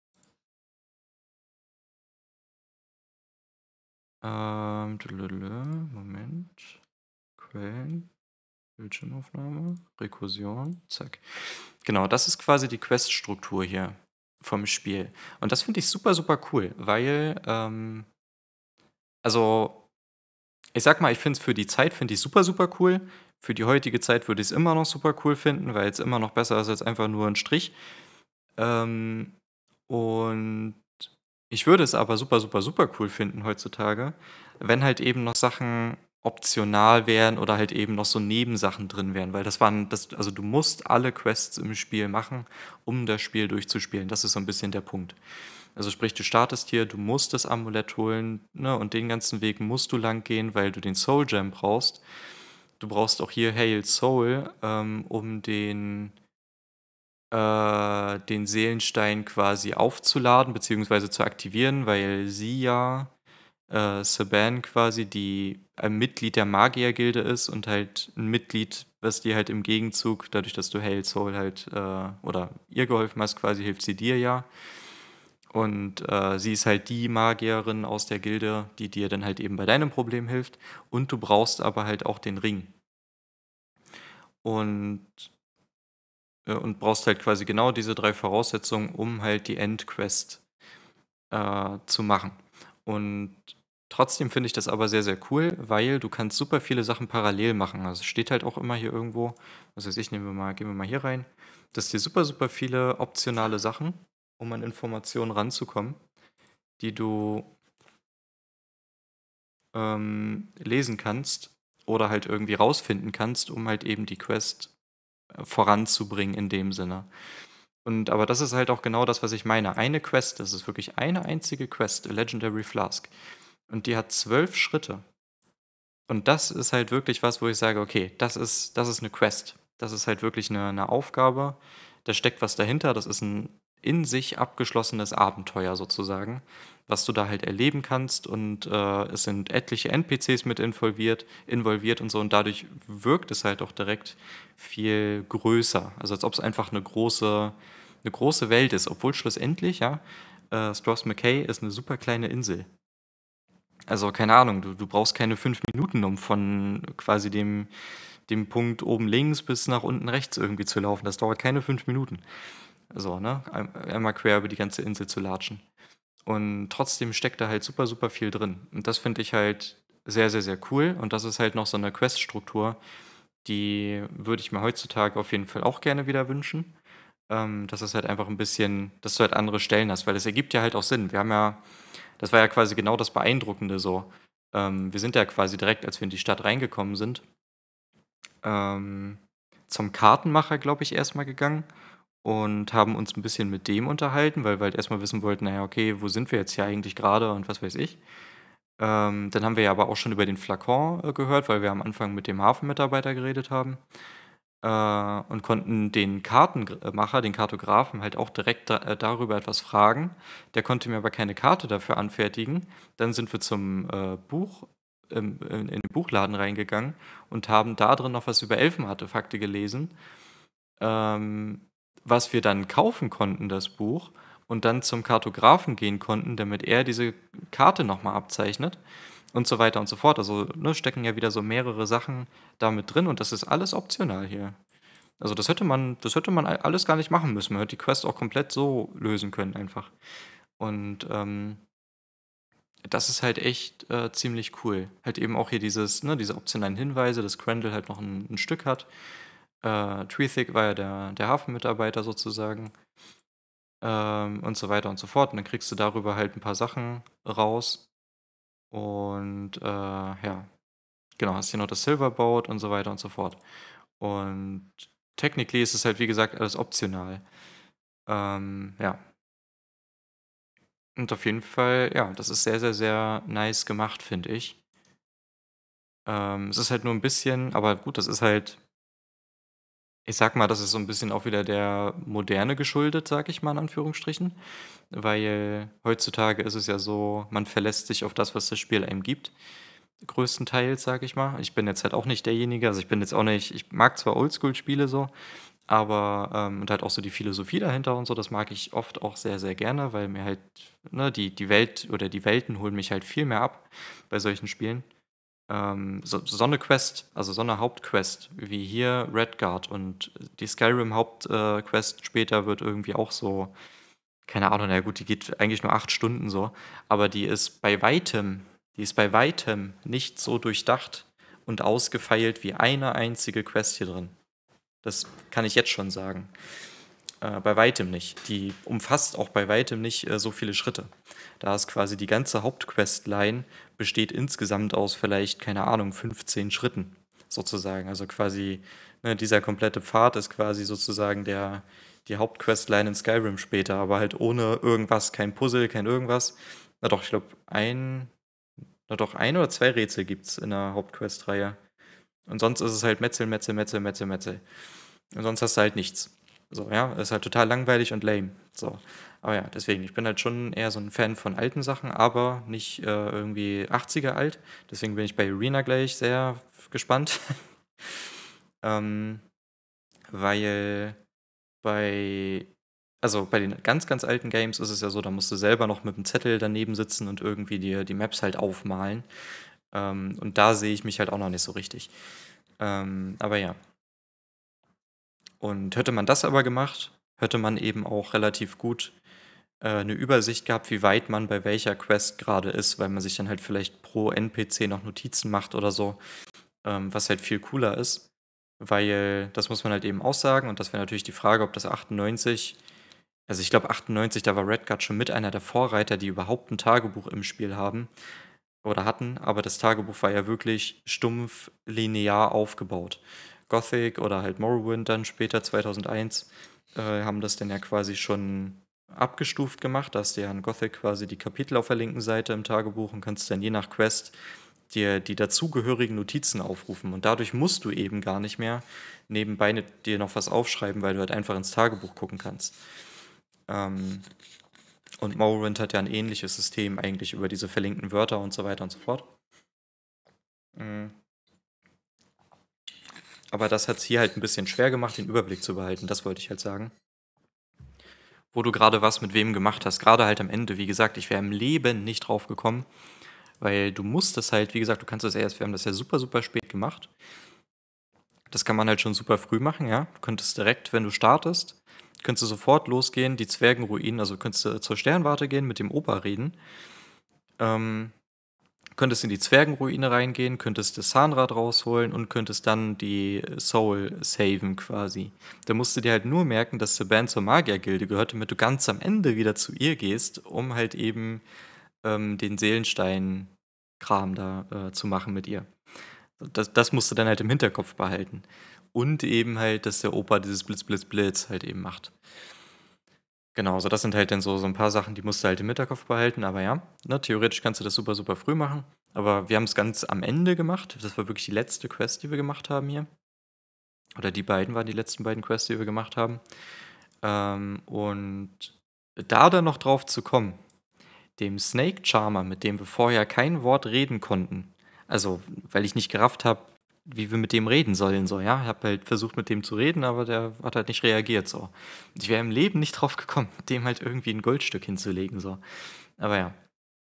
Moment. Quellen. Bildschirmaufnahme. Rekursion. Zack. Genau, das ist quasi die Queststruktur hier vom Spiel. Und das finde ich super, super cool, weil, also, ich sag mal, ich finde es für die Zeit, finde ich super, super cool. Für die heutige Zeit würde ich es immer noch super cool finden, weil es immer noch besser ist als einfach nur ein Strich. Und ich würde es aber super, super, super cool finden heutzutage, wenn halt eben noch Sachen optional wären oder halt eben noch so Nebensachen drin wären, weil also du musst alle Quests im Spiel machen, um das Spiel durchzuspielen. Das ist so ein bisschen der Punkt. Also sprich, du startest hier, du musst das Amulett holen, ne, und den ganzen Weg musst du lang gehen, weil du den Soul Gem brauchst. Du brauchst auch hier Hail Soul, um den Seelenstein quasi aufzuladen beziehungsweise zu aktivieren, weil sie ja, Saban quasi, die ein Mitglied der Magiergilde ist und halt ein Mitglied, was dir halt im Gegenzug, dadurch, dass du Hail Soul halt, oder ihr geholfen hast, quasi hilft sie dir ja. Und sie ist halt die Magierin aus der Gilde, die dir dann halt eben bei deinem Problem hilft. Und du brauchst aber halt auch den Ring. Und brauchst halt quasi genau diese 3 Voraussetzungen, um halt die Endquest zu machen. Und trotzdem finde ich das aber sehr, sehr cool, weil du kannst super viele Sachen parallel machen. Also es steht halt auch immer hier irgendwo, was weiß ich, gehen wir mal hier rein, dass dir super, super viele optionale Sachen, um an Informationen ranzukommen, die du lesen kannst oder halt irgendwie rausfinden kannst, um halt eben die Quest voranzubringen in dem Sinne. Aber das ist halt auch genau das, was ich meine. Eine Quest, das ist wirklich eine einzige Quest, A Legendary Flask. Und die hat 12 Schritte. Und das ist halt wirklich was, wo ich sage, okay, das ist eine Quest. Das ist halt wirklich eine Aufgabe. Da steckt was dahinter. Das ist ein in sich abgeschlossenes Abenteuer sozusagen, was du da halt erleben kannst. Und es sind etliche NPCs mit involviert und so. Und dadurch wirkt es halt auch direkt viel größer. Also als ob es einfach eine große Welt ist. Obwohl schlussendlich, ja, Strath's McKay ist eine super kleine Insel. Also keine Ahnung, du brauchst keine 5 Minuten, um von quasi dem Punkt oben links bis nach unten rechts irgendwie zu laufen. Das dauert keine 5 Minuten. So, ne? Einmal quer über die ganze Insel zu latschen. Und trotzdem steckt da halt super, super viel drin. Und das finde ich halt sehr, sehr, sehr cool. Und das ist halt noch so eine Queststruktur, die würde ich mir heutzutage auf jeden Fall auch gerne wieder wünschen. Dass es halt einfach ein bisschen, dass du halt andere Stellen hast, weil es ergibt ja halt auch Sinn. Das war ja quasi genau das Beeindruckende so. Wir sind ja quasi direkt, als wir in die Stadt reingekommen sind, zum Kartenmacher, glaube ich, erstmal gegangen und haben uns ein bisschen mit dem unterhalten, weil wir halt erstmal wissen wollten, naja, okay, wo sind wir jetzt hier eigentlich gerade und was weiß ich. Dann haben wir ja aber auch schon über den Flakon gehört, weil wir am Anfang mit dem Hafenmitarbeiter geredet haben. Und konnten den Kartenmacher, den Kartografen, halt auch direkt darüber etwas fragen. Der konnte mir aber keine Karte dafür anfertigen. Dann sind wir zum Buch, in den Buchladen reingegangen und haben da drin noch was über Elfenartefakte gelesen, ähm, was wir dann kaufen konnten, das Buch, und dann zum Kartografen gehen konnten, damit er diese Karte nochmal abzeichnet und so weiter und so fort. Also stecken ja wieder so mehrere Sachen damit drin und das ist alles optional hier. Also das hätte man alles gar nicht machen müssen. Man hätte die Quest auch komplett so lösen können einfach. Und das ist halt echt ziemlich cool. Halt eben auch hier diese optionalen Hinweise, dass Crandall halt noch ein Stück hat. Treethig war ja der Hafenmitarbeiter sozusagen. Und so weiter und so fort. Und dann kriegst du darüber halt ein paar Sachen raus. Und ja, genau, hast hier noch das Silverboat und so weiter und so fort. Und technically ist es halt, wie gesagt, alles optional. Ja. Und auf jeden Fall, ja, das ist sehr, sehr, sehr nice gemacht, finde ich. Es ist halt nur ein bisschen, aber gut, das ist halt, ich sag mal, das ist so ein bisschen auch wieder der Moderne geschuldet, sag ich mal in Anführungsstrichen. Weil heutzutage ist es ja so, man verlässt sich auf das, was das Spiel einem gibt. Größtenteils, sag ich mal. Ich bin jetzt halt auch nicht derjenige, also ich bin jetzt auch nicht, ich mag zwar Oldschool-Spiele so, aber, und halt auch so die Philosophie dahinter und so, das mag ich oft auch sehr, sehr gerne, weil mir halt, die Welt oder die Welten holen mich halt viel mehr ab bei solchen Spielen. So eine Quest, also so eine Hauptquest, wie hier Redguard und die Skyrim-Hauptquest später wird irgendwie auch so, keine Ahnung, na gut, die geht eigentlich nur 8 Stunden so, aber die ist bei weitem nicht so durchdacht und ausgefeilt wie eine einzige Quest hier drin. Das kann ich jetzt schon sagen. Bei weitem nicht. Die umfasst auch bei weitem nicht so viele Schritte. Da ist quasi die ganze Hauptquest-Line besteht insgesamt aus vielleicht, keine Ahnung, 15 Schritten sozusagen. Also quasi, dieser komplette Pfad ist quasi sozusagen die Hauptquest-Line in Skyrim später, aber halt ohne irgendwas, kein Puzzle, kein irgendwas. Na doch, ich glaube, ein oder zwei Rätsel gibt es in der Hauptquest-Reihe. Und sonst ist es halt Metzel, Metzel, Metzel, Metzel, Metzel. Und sonst hast du halt nichts. So, ja, ist halt total langweilig und lame. So. Aber ja, deswegen, ich bin halt schon eher so ein Fan von alten Sachen, aber nicht irgendwie 80er alt. Deswegen bin ich bei Arena gleich sehr gespannt. Weil bei den ganz, ganz alten Games ist es ja so, da musst du selber noch mit dem Zettel daneben sitzen und irgendwie dir die Maps halt aufmalen. Und da sehe ich mich halt auch noch nicht so richtig. Aber ja. Und hätte man das aber gemacht, hätte man eben auch relativ gut eine Übersicht gehabt, wie weit man bei welcher Quest gerade ist, weil man sich dann halt vielleicht pro NPC noch Notizen macht oder so, was halt viel cooler ist. Weil das muss man halt eben auch sagen und das wäre natürlich die Frage, ob das 98, also ich glaube 98, da war Redguard schon mit einer der Vorreiter, die überhaupt ein Tagebuch im Spiel haben oder hatten, aber das Tagebuch war ja wirklich stumpf linear aufgebaut. Gothic oder halt Morrowind dann später 2001 haben das dann ja quasi schon abgestuft gemacht. Da hast du ja in Gothic quasi die Kapitel auf der linken Seite im Tagebuch und kannst dann je nach Quest dir die dazugehörigen Notizen aufrufen. Und dadurch musst du eben gar nicht mehr nebenbei dir noch was aufschreiben, weil du halt einfach ins Tagebuch gucken kannst. Und Morrowind hat ja ein ähnliches System eigentlich über diese verlinkten Wörter und so weiter und so fort. Aber das hat es hier halt ein bisschen schwer gemacht, den Überblick zu behalten. Das wollte ich halt sagen. Wo du gerade was mit wem gemacht hast. Gerade halt am Ende. Wie gesagt, ich wäre im Leben nicht drauf gekommen. Weil du musst das halt, wie gesagt, du kannst das erst, wir haben das ja super, super spät gemacht. Das kann man halt schon super früh machen, ja. Du könntest direkt, wenn du startest, könntest du sofort losgehen, die Zwergenruinen, also könntest du zur Sternwarte gehen, mit dem Opa reden. Könntest in die Zwergenruine reingehen, könntest das Zahnrad rausholen und könntest dann die Soul saven quasi. Da musst du dir halt nur merken, dass Seban zur Magiergilde gehört, damit du ganz am Ende wieder zu ihr gehst, um halt eben den Seelenstein-Kram da zu machen mit ihr. Das musst du dann halt im Hinterkopf behalten. Und eben halt, dass der Opa dieses Blitz, Blitz, Blitz halt eben macht. Genau, so das sind halt dann so ein paar Sachen, die musst du halt im Hinterkopf behalten. Aber ja, ne, theoretisch kannst du das super, super früh machen. Aber wir haben es ganz am Ende gemacht. Das war wirklich die letzte Quest, die wir gemacht haben hier. Oder die beiden waren die letzten beiden Quests, die wir gemacht haben. Und da dann noch drauf zu kommen, dem Snake Charmer, mit dem wir vorher kein Wort reden konnten, also weil ich nicht gerafft habe, wie wir mit dem reden sollen, so, ja. Ich habe halt versucht, mit dem zu reden, aber der hat halt nicht reagiert, so. Und ich wäre im Leben nicht drauf gekommen, dem halt irgendwie ein Goldstück hinzulegen, so. Aber ja.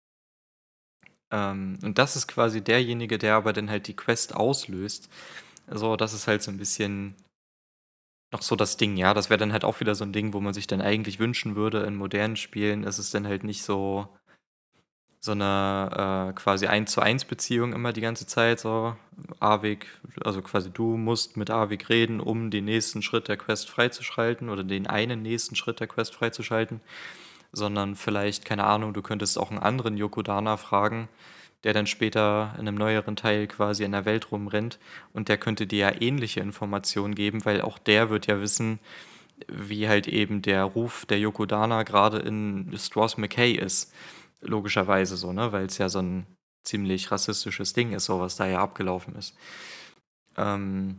Und das ist quasi derjenige, der aber dann halt die Quest auslöst. So, das ist halt so ein bisschen noch so das Ding, ja. Das wäre dann halt auch wieder so ein Ding, wo man sich dann eigentlich wünschen würde, in modernen Spielen ist es dann halt nicht so eine quasi 1:1 Beziehung immer die ganze Zeit, so Avik, also quasi du musst mit Avik reden, um den nächsten Schritt der Quest freizuschalten oder den einen nächsten Schritt der Quest freizuschalten, sondern vielleicht, keine Ahnung, du könntest auch einen anderen Yokodana fragen, der dann später in einem neueren Teil quasi in der Welt rumrennt und der könnte dir ja ähnliche Informationen geben, weil auch der wird ja wissen, wie halt eben der Ruf der Yokodana gerade in Straws McKay ist. Logischerweise so, ne? Weil es ja so ein ziemlich rassistisches Ding ist, so was da ja abgelaufen ist. Ähm,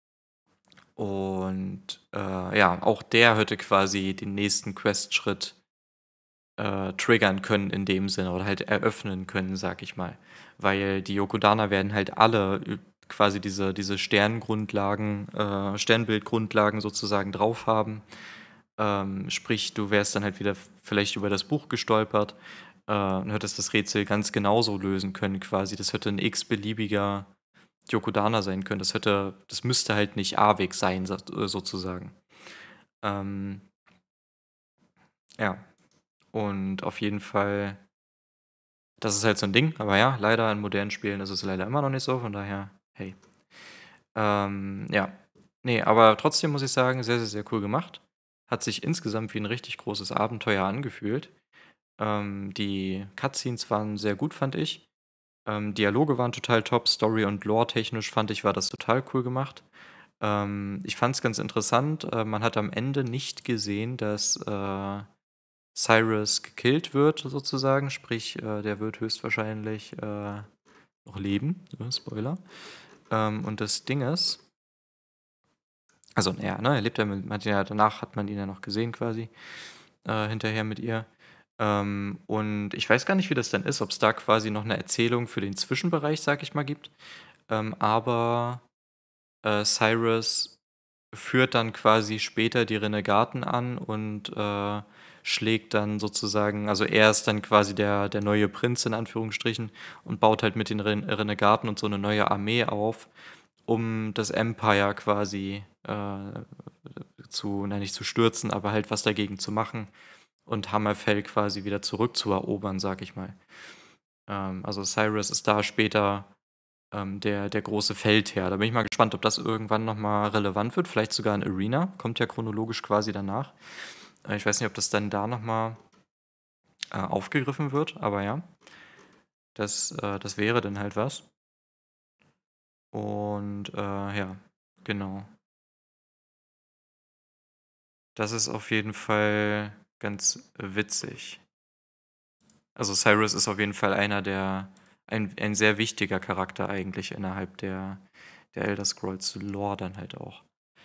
ja, auch der hätte quasi den nächsten Quest-Schritt triggern können in dem Sinne oder halt eröffnen können, sag ich mal. Weil die Yokodana werden halt alle quasi diese Sterngrundlagen, Sternbildgrundlagen sozusagen drauf haben. Sprich, du wärst dann halt wieder vielleicht über das Buch gestolpert und hättest das Rätsel ganz genauso lösen können, quasi. Das hätte ein x-beliebiger Yokodana sein können. Das müsste halt nicht Avik sein, sozusagen. Ja. Und auf jeden Fall, das ist halt so ein Ding, aber ja, leider in modernen Spielen ist es leider immer noch nicht so, von daher, hey. Ja. Nee, aber trotzdem muss ich sagen, sehr, sehr, sehr cool gemacht. Hat sich insgesamt wie ein richtig großes Abenteuer angefühlt. Die Cutscenes waren sehr gut, fand ich. Dialoge waren total top, Story- und Lore-technisch fand ich, war das total cool gemacht. Ich fand es ganz interessant, man hat am Ende nicht gesehen, dass Cyrus gekillt wird, sozusagen. Sprich, der wird höchstwahrscheinlich noch leben. Spoiler. Und das Ding ist, also, naja, ne, er lebt ja danach hat man ihn ja noch gesehen quasi, hinterher mit ihr. Und ich weiß gar nicht, wie das dann ist, ob es da quasi noch eine Erzählung für den Zwischenbereich, sag ich mal, gibt. Aber Cyrus führt dann quasi später die Renegaten an und schlägt dann sozusagen, also er ist dann quasi der neue Prinz in Anführungsstrichen und baut halt mit den Renegaten und so eine neue Armee auf, um das Empire quasi nicht zu stürzen, aber halt was dagegen zu machen und Hammerfell quasi wieder zurückzuerobern, sag ich mal. Also Cyrus ist da später der große Feldherr. Da bin ich mal gespannt, ob das irgendwann nochmal relevant wird. Vielleicht sogar in Arena. Kommt ja chronologisch quasi danach. Ich weiß nicht, ob das dann da nochmal aufgegriffen wird, aber ja. Das wäre dann halt was. Und ja, genau. Das ist auf jeden Fall ganz witzig. Also Cyrus ist auf jeden Fall ein sehr wichtiger Charakter eigentlich innerhalb der Elder Scrolls Lore dann halt auch.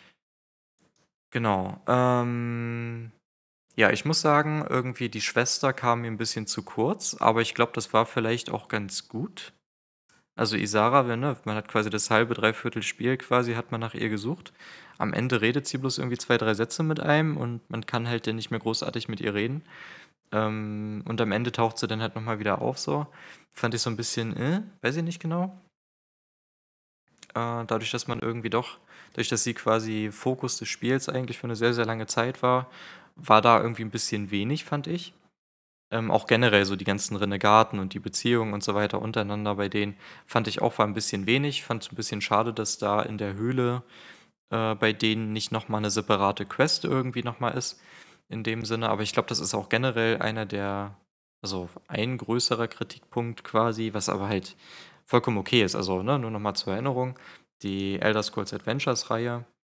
Genau. Ja, ich muss sagen, irgendwie die Schwester kam mir ein bisschen zu kurz, aber ich glaube, das war vielleicht auch ganz gut. Also Isara, ne, man hat quasi das halbe, dreiviertel Spiel quasi, hat man nach ihr gesucht. Am Ende redet sie bloß irgendwie 2, 3 Sätze mit einem und man kann halt dann nicht mehr großartig mit ihr reden. Und am Ende taucht sie dann halt nochmal wieder auf, so. Fand ich so ein bisschen, weiß ich nicht genau. Dadurch, dass sie quasi Fokus des Spiels eigentlich für eine sehr, sehr lange Zeit war da irgendwie ein bisschen wenig, fand ich. Auch generell so die ganzen Renegaten und die Beziehungen und so weiter untereinander bei denen fand ich auch war ein bisschen wenig. Fand es ein bisschen schade, dass da in der Höhle bei denen nicht nochmal eine separate Quest irgendwie nochmal ist. In dem Sinne, aber ich glaube, das ist auch generell also ein größerer Kritikpunkt quasi, was aber halt vollkommen okay ist. Also, ne, nur nochmal zur Erinnerung, die Elder Scrolls Adventures-Reihe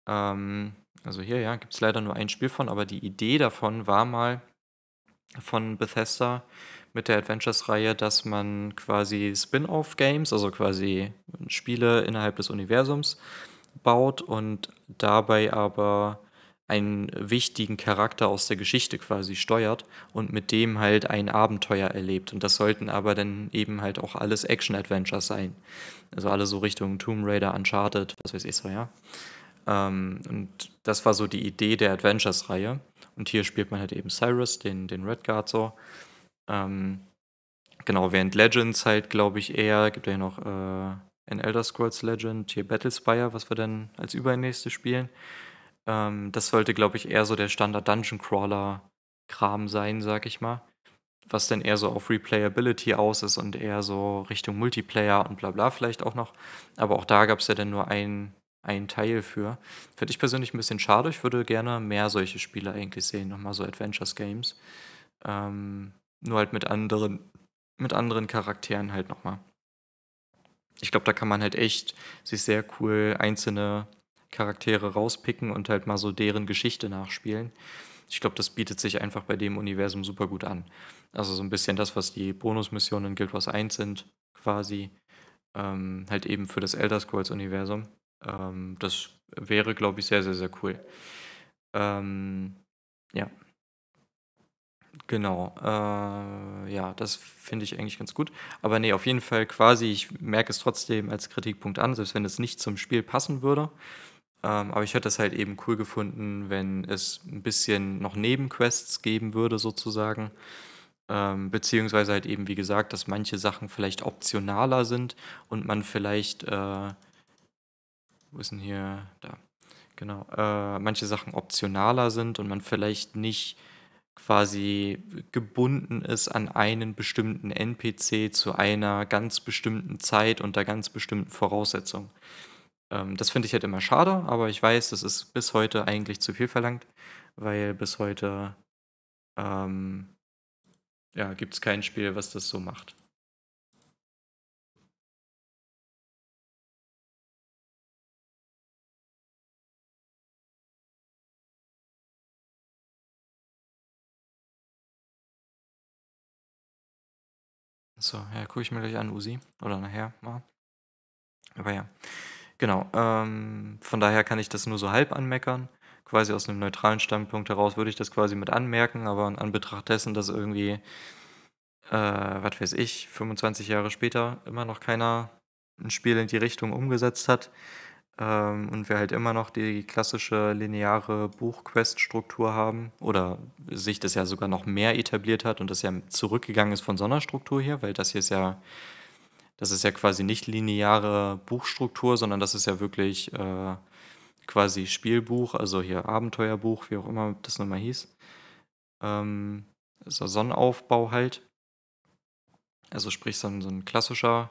Also hier, ja, gibt es leider nur ein Spiel von, aber die Idee davon war mal von Bethesda mit der Adventures-Reihe, dass man quasi Spin-off-Games, also quasi Spiele innerhalb des Universums baut und dabei aber einen wichtigen Charakter aus der Geschichte quasi steuert und mit dem halt ein Abenteuer erlebt. Und das sollten aber dann eben halt auch alles Action-Adventures sein. Also alle so Richtung Tomb Raider, Uncharted, was weiß ich so, ja. Und das war so die Idee der Adventures-Reihe. Und hier spielt man halt eben Cyrus, den Redguard so. Ähm, genau, während Legends halt, glaube ich, eher, gibt ja hier noch in Elder Scrolls Legend, hier Battlespire, was wir dann als übernächstes spielen. Das sollte, glaube ich, eher so der Standard-Dungeon-Crawler-Kram sein, sag ich mal. Was dann eher so auf Replayability aus ist und eher so Richtung Multiplayer und bla bla vielleicht auch noch. Aber auch da gab es ja dann nur einen Teil für. Finde ich persönlich ein bisschen schade. Ich würde gerne mehr solche Spiele eigentlich sehen, nochmal so Adventures-Games. Nur halt mit anderen Charakteren halt nochmal. Ich glaube, da kann man halt echt sich sehr cool einzelne Charaktere rauspicken und halt mal so deren Geschichte nachspielen. Ich glaube, das bietet sich einfach bei dem Universum super gut an. Also so ein bisschen das, was die Bonusmissionen in Guild Wars 1 sind, quasi, halt eben für das Elder Scrolls-Universum. Das wäre, glaube ich, sehr, sehr, sehr cool. Ja, genau. Ja, das finde ich eigentlich ganz gut. Aber nee, auf jeden Fall quasi, ich merke es trotzdem als Kritikpunkt an, selbst wenn es nicht zum Spiel passen würde. Aber ich hätte es halt eben cool gefunden, wenn es ein bisschen noch Nebenquests geben würde, sozusagen. Beziehungsweise halt eben, wie gesagt, dass manche Sachen vielleicht optionaler sind und man vielleicht, wo ist denn hier, da, genau, manche Sachen optionaler sind und man vielleicht nicht quasi gebunden ist an einen bestimmten NPC zu einer ganz bestimmten Zeit unter ganz bestimmten Voraussetzungen. Das finde ich halt immer schade, aber ich weiß, das ist bis heute eigentlich zu viel verlangt, weil bis heute ähm, ja, gibt es kein Spiel, was das so macht. So, ja, gucke ich mir gleich an, Usi. Oder nachher mal. Aber ja, genau. Von daher kann ich das nur so halb anmeckern. Quasi aus einem neutralen Standpunkt heraus würde ich das quasi mit anmerken, aber in Anbetracht dessen, dass irgendwie, was weiß ich, 25 Jahre später immer noch keiner ein Spiel in die Richtung umgesetzt hat, und wir halt immer noch die klassische lineare Buch-Quest-Struktur haben oder sich das ja sogar noch mehr etabliert hat und das ja zurückgegangen ist von so einer Struktur hier, weil das ist ja quasi nicht lineare Buchstruktur, sondern das ist ja wirklich quasi Spielbuch, also hier Abenteuerbuch, wie auch immer das nochmal hieß. So Sonnenaufbau halt. Also sprich so ein klassischer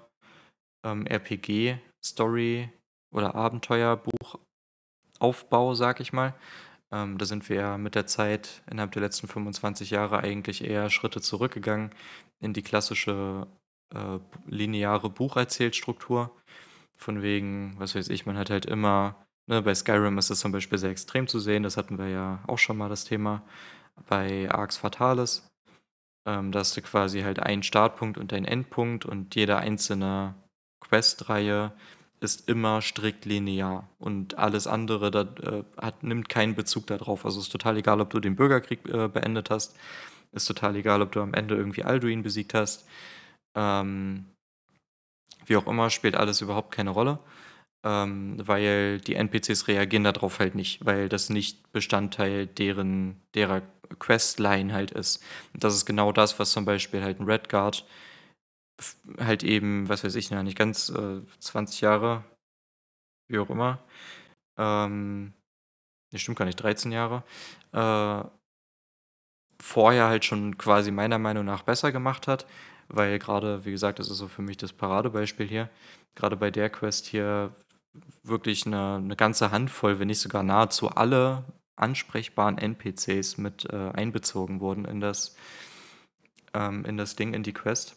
RPG-Story oder Abenteuerbuchaufbau, sag ich mal. Da sind wir ja mit der Zeit innerhalb der letzten 25 Jahre eigentlich eher Schritte zurückgegangen in die klassische lineare Bucherzählstruktur. Von wegen, was weiß ich, man hat halt immer, ne, bei Skyrim ist es zum Beispiel sehr extrem zu sehen, das hatten wir ja auch schon mal das Thema, bei Arx Fatalis. Da hast du quasi halt einen Startpunkt und einen Endpunkt und jede einzelne Questreihe ist immer strikt linear und alles andere nimmt keinen Bezug darauf. Also ist total egal, ob du den Bürgerkrieg beendet hast, ist total egal, ob du am Ende irgendwie Alduin besiegt hast. Ähm, Wie auch immer, spielt alles überhaupt keine Rolle, weil die NPCs reagieren darauf halt nicht, weil das nicht Bestandteil derer Questline halt ist. Und das ist genau das, was zum Beispiel halt ein Redguard halt eben, was weiß ich, na, nicht ganz 20 Jahre, wie auch immer, ne, stimmt gar nicht, 13 Jahre, äh, vorher halt schon quasi meiner Meinung nach besser gemacht hat, weil gerade, wie gesagt, das ist so für mich das Paradebeispiel hier, gerade bei der Quest hier wirklich eine ganze Handvoll, wenn nicht sogar nahezu alle ansprechbaren NPCs mit einbezogen wurden in das Ding, in die Quest.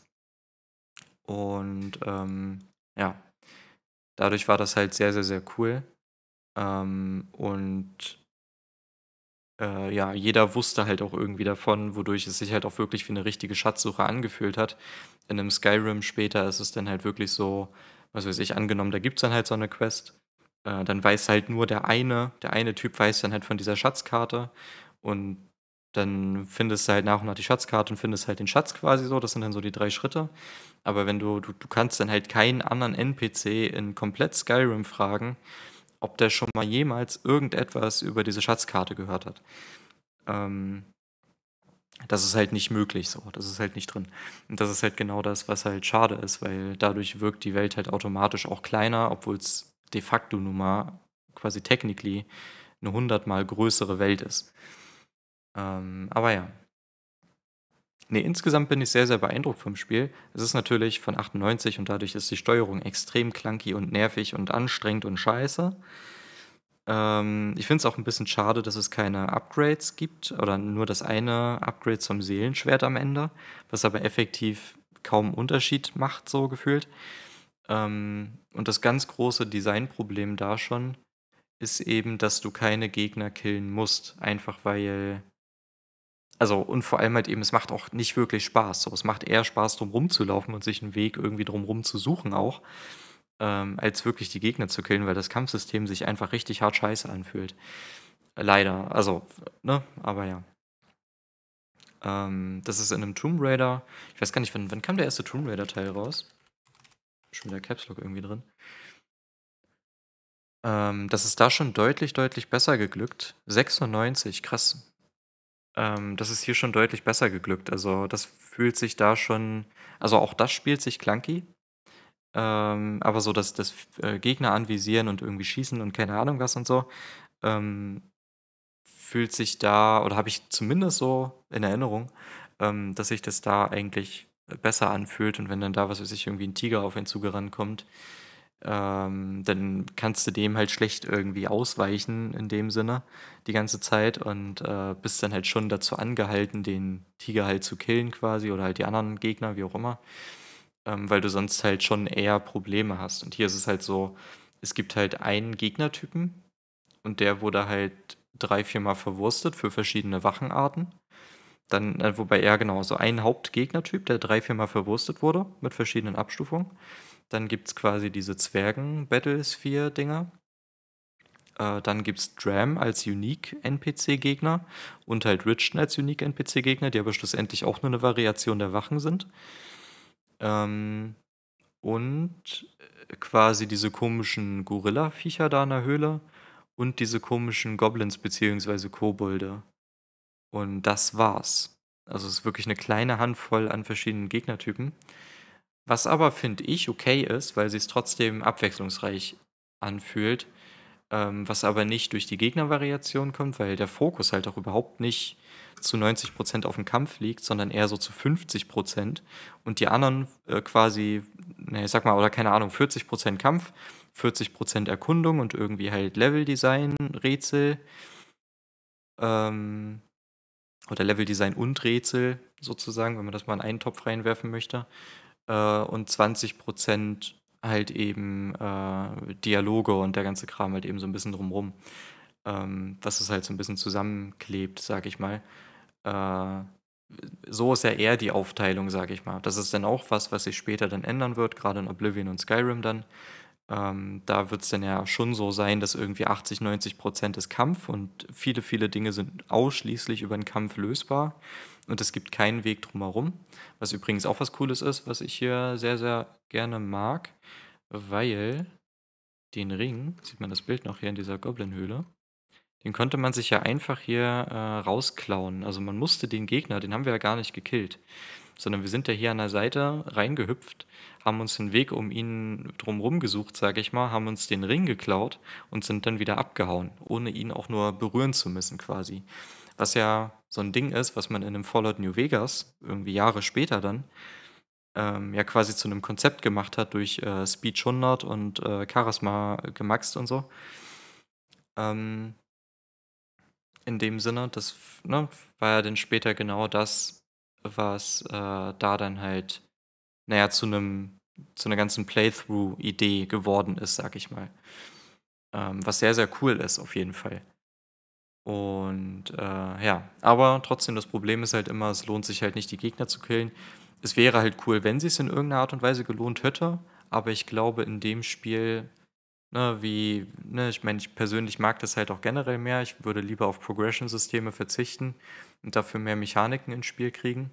Und ja, dadurch war das halt sehr, sehr, sehr cool. Und ja, jeder wusste halt auch irgendwie davon, wodurch es sich halt auch wirklich wie eine richtige Schatzsuche angefühlt hat. In einem Skyrim später ist es dann halt wirklich so, was weiß ich, angenommen, da gibt's dann halt so eine Quest. Dann weiß halt nur der eine Typ weiß dann halt von dieser Schatzkarte und dann findest du halt nach und nach die Schatzkarte und findest halt den Schatz quasi so. Das sind dann so die 3 Schritte. Aber wenn du kannst dann halt keinen anderen NPC in komplett Skyrim fragen, ob der schon mal jemals irgendetwas über diese Schatzkarte gehört hat. Ähm, Das ist halt nicht möglich so. Das ist halt nicht drin. Und das ist halt genau das, was halt schade ist, weil dadurch wirkt die Welt halt automatisch auch kleiner, obwohl es de facto nun mal quasi technically eine 100-mal größere Welt ist. Aber ja. Nee, insgesamt bin ich sehr, sehr beeindruckt vom Spiel. Es ist natürlich von 98 und dadurch ist die Steuerung extrem clunky und nervig und anstrengend und scheiße. Ich finde es auch ein bisschen schade, dass es keine Upgrades gibt oder nur das eine Upgrade zum Seelenschwert am Ende, was aber effektiv kaum Unterschied macht, so gefühlt. Und das ganz große Designproblem da schon ist eben, dass du keine Gegner killen musst, einfach weil also und vor allem halt eben, es macht auch nicht wirklich Spaß. So, es macht eher Spaß, drum rumzulaufen und sich einen Weg irgendwie drumrum zu suchen auch, als wirklich die Gegner zu killen, weil das Kampfsystem sich einfach richtig hart scheiße anfühlt. Leider, also, ne, aber ja. Das ist in einem Tomb Raider. Ich weiß gar nicht, wann kam der erste Tomb Raider-Teil raus? Schon wieder Caps Lock irgendwie drin. Das ist da schon deutlich, deutlich besser geglückt. 96, krass. Das ist hier schon deutlich besser geglückt. Also, das fühlt sich da schon. Also, auch das spielt sich clunky. Aber so das Gegner anvisieren und irgendwie schießen und keine Ahnung was und so, ähm, fühlt sich da, oder habe ich zumindest so in Erinnerung, dass sich das da eigentlich besser anfühlt. Und wenn dann da, was weiß ich, irgendwie ein Tiger auf ihn zugerannt kommt, dann kannst du dem halt schlecht irgendwie ausweichen in dem Sinne die ganze Zeit und bist dann halt schon dazu angehalten, den Tiger halt zu killen quasi oder halt die anderen Gegner, wie auch immer, weil du sonst halt schon eher Probleme hast. Und hier ist es halt so, es gibt halt einen Gegnertypen und der wurde halt 3, 4 Mal verwurstet für verschiedene Wachenarten. Dann, wobei er genau, so ein Hauptgegnertyp, der 3, 4 Mal verwurstet wurde mit verschiedenen Abstufungen. Dann gibt es quasi diese Zwergen-Battlesphere-Dinger. Dann gibt es Dram als Unique-NPC-Gegner und halt Richten als Unique-NPC-Gegner, die aber schlussendlich auch nur eine Variation der Wachen sind. Ähm, und quasi diese komischen Gorilla-Viecher da in der Höhle und diese komischen Goblins bzw. Kobolde. Und das war's. Also es ist wirklich eine kleine Handvoll an verschiedenen Gegnertypen. Was aber, finde ich, okay ist, weil sie es trotzdem abwechslungsreich anfühlt, was aber nicht durch die Gegnervariation kommt, weil der Fokus halt auch überhaupt nicht zu 90% auf dem Kampf liegt, sondern eher so zu 50% und die anderen quasi, ne, ich sag mal, oder keine Ahnung, 40% Kampf, 40% Erkundung und irgendwie halt Leveldesign, Rätsel, ähm, oder Leveldesign und Rätsel sozusagen, wenn man das mal in einen Topf reinwerfen möchte. Und 20% halt eben Dialoge und der ganze Kram halt eben so ein bisschen drumrum. Was es halt so ein bisschen zusammenklebt, sag ich mal. Äh, so ist ja eher die Aufteilung, sag ich mal. Das ist dann auch was sich später dann ändern wird, gerade in Oblivion und Skyrim dann. Da wird es dann ja schon so sein, dass irgendwie 80, 90% ist Kampf und viele, viele Dinge sind ausschließlich über den Kampf lösbar und es gibt keinen Weg drumherum. Was übrigens auch was Cooles ist, was ich hier sehr, sehr gerne mag, weil den Ring, sieht man das Bild noch hier in dieser Goblin-Höhle, den konnte man sich ja einfach hier rausklauen. Also man musste den Gegner, den haben wir ja gar nicht gekillt, sondern wir sind ja hier an der Seite reingehüpft, haben uns den Weg um ihn drumherum gesucht, sage ich mal, haben uns den Ring geklaut und sind dann wieder abgehauen, ohne ihn auch nur berühren zu müssen quasi. Was ja so ein Ding ist, was man in einem Fallout New Vegas irgendwie Jahre später dann ja quasi zu einem Konzept gemacht hat durch Speech 100 und Charisma gemaxt und so. Ähm, in dem Sinne, das ne, war ja dann später genau das, was da dann halt, naja, zu einer ganzen Playthrough-Idee geworden ist, sag ich mal. Was sehr, sehr cool ist, auf jeden Fall. Und ja, aber trotzdem, das Problem ist halt immer, es lohnt sich halt nicht, die Gegner zu killen. Es wäre halt cool, wenn sie es in irgendeiner Art und Weise gelohnt hätte, aber ich glaube, in dem Spiel, ne, ich meine, ich persönlich mag das halt auch generell mehr. Ich würde lieber auf Progression-Systeme verzichten und dafür mehr Mechaniken ins Spiel kriegen.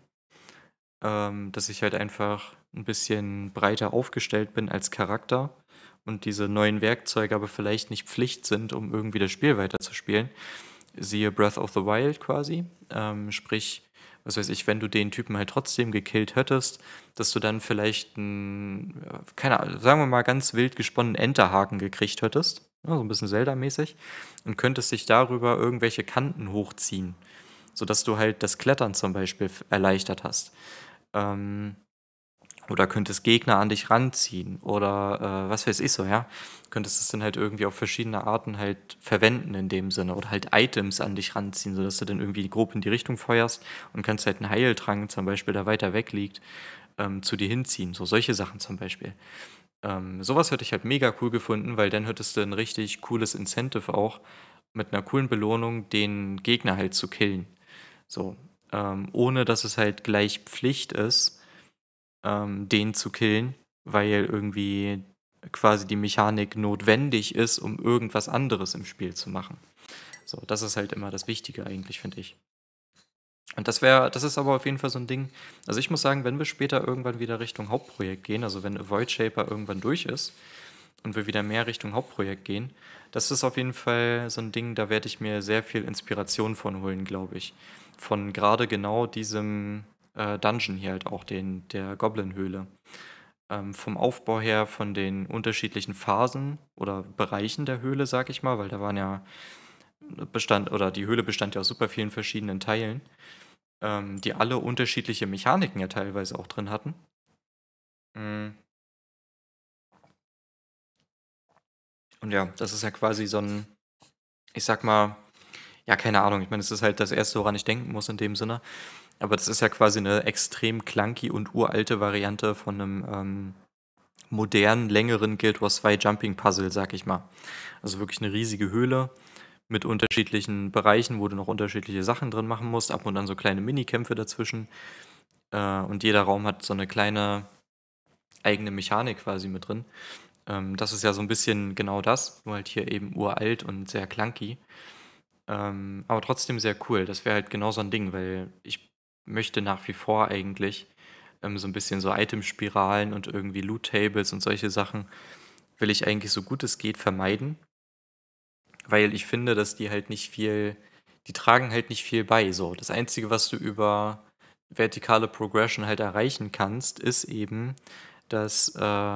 Dass ich halt einfach ein bisschen breiter aufgestellt bin als Charakter und diese neuen Werkzeuge aber vielleicht nicht Pflicht sind, um irgendwie das Spiel weiterzuspielen. Siehe Breath of the Wild quasi. Sprich, was weiß ich, wenn du den Typen halt trotzdem gekillt hättest, dass du dann vielleicht einen, keine Ahnung, sagen wir mal ganz wild gesponnenen Enterhaken gekriegt hättest. Ja, so ein bisschen Zelda-mäßig. Und könntest dich darüber irgendwelche Kanten hochziehen, sodass du halt das Klettern zum Beispiel erleichtert hast. Ähm, oder könntest Gegner an dich ranziehen oder was weiß ich so, ja. Könntest es dann halt irgendwie auf verschiedene Arten halt verwenden in dem Sinne oder halt Items an dich ranziehen, sodass du dann irgendwie grob in die Richtung feuerst und kannst halt einen Heiltrank zum Beispiel, der weiter weg liegt, zu dir hinziehen. So solche Sachen zum Beispiel. Sowas hätte ich halt mega cool gefunden, weil dann hättest du ein richtig cooles Incentive auch mit einer coolen Belohnung, den Gegner halt zu killen. So, ohne dass es halt gleich Pflicht ist, den zu killen, weil irgendwie quasi die Mechanik notwendig ist, um irgendwas anderes im Spiel zu machen. So, das ist halt immer das Wichtige eigentlich, finde ich. Und das ist aber auf jeden Fall so ein Ding. Also ich muss sagen, wenn wir später irgendwann wieder Richtung Hauptprojekt gehen, also wenn Void Shaper irgendwann durch ist und wir wieder mehr Richtung Hauptprojekt gehen, das ist auf jeden Fall so ein Ding, da werde ich mir sehr viel Inspiration von holen, glaube ich. Von gerade genau diesem Dungeon hier halt auch, der Goblin-Höhle. Vom Aufbau her, von den unterschiedlichen Phasen oder Bereichen der Höhle, sag ich mal, weil da waren ja die Höhle bestand ja aus super vielen verschiedenen Teilen, die alle unterschiedliche Mechaniken ja teilweise auch drin hatten. Mm. Und ja, das ist ja quasi so ein, ich sag mal, ja, keine Ahnung, ich meine, es ist halt das Erste, woran ich denken muss in dem Sinne. Aber das ist ja quasi eine extrem clunky und uralte Variante von einem modernen, längeren Guild Wars 2 Jumping Puzzle, sag ich mal. Also wirklich eine riesige Höhle mit unterschiedlichen Bereichen, wo du noch unterschiedliche Sachen drin machen musst, ab und an so kleine Minikämpfe dazwischen. Und jeder Raum hat so eine kleine eigene Mechanik quasi mit drin. Das ist ja so ein bisschen genau das, nur halt hier eben uralt und sehr clunky. Aber trotzdem sehr cool. Das wäre halt genau so ein Ding, weil ich möchte nach wie vor eigentlich so ein bisschen so Itemspiralen und irgendwie Loot-Tables und solche Sachen will ich eigentlich so gut es geht vermeiden, weil ich finde, dass die tragen halt nicht viel bei. So, das Einzige, was du über vertikale Progression halt erreichen kannst, ist eben, dass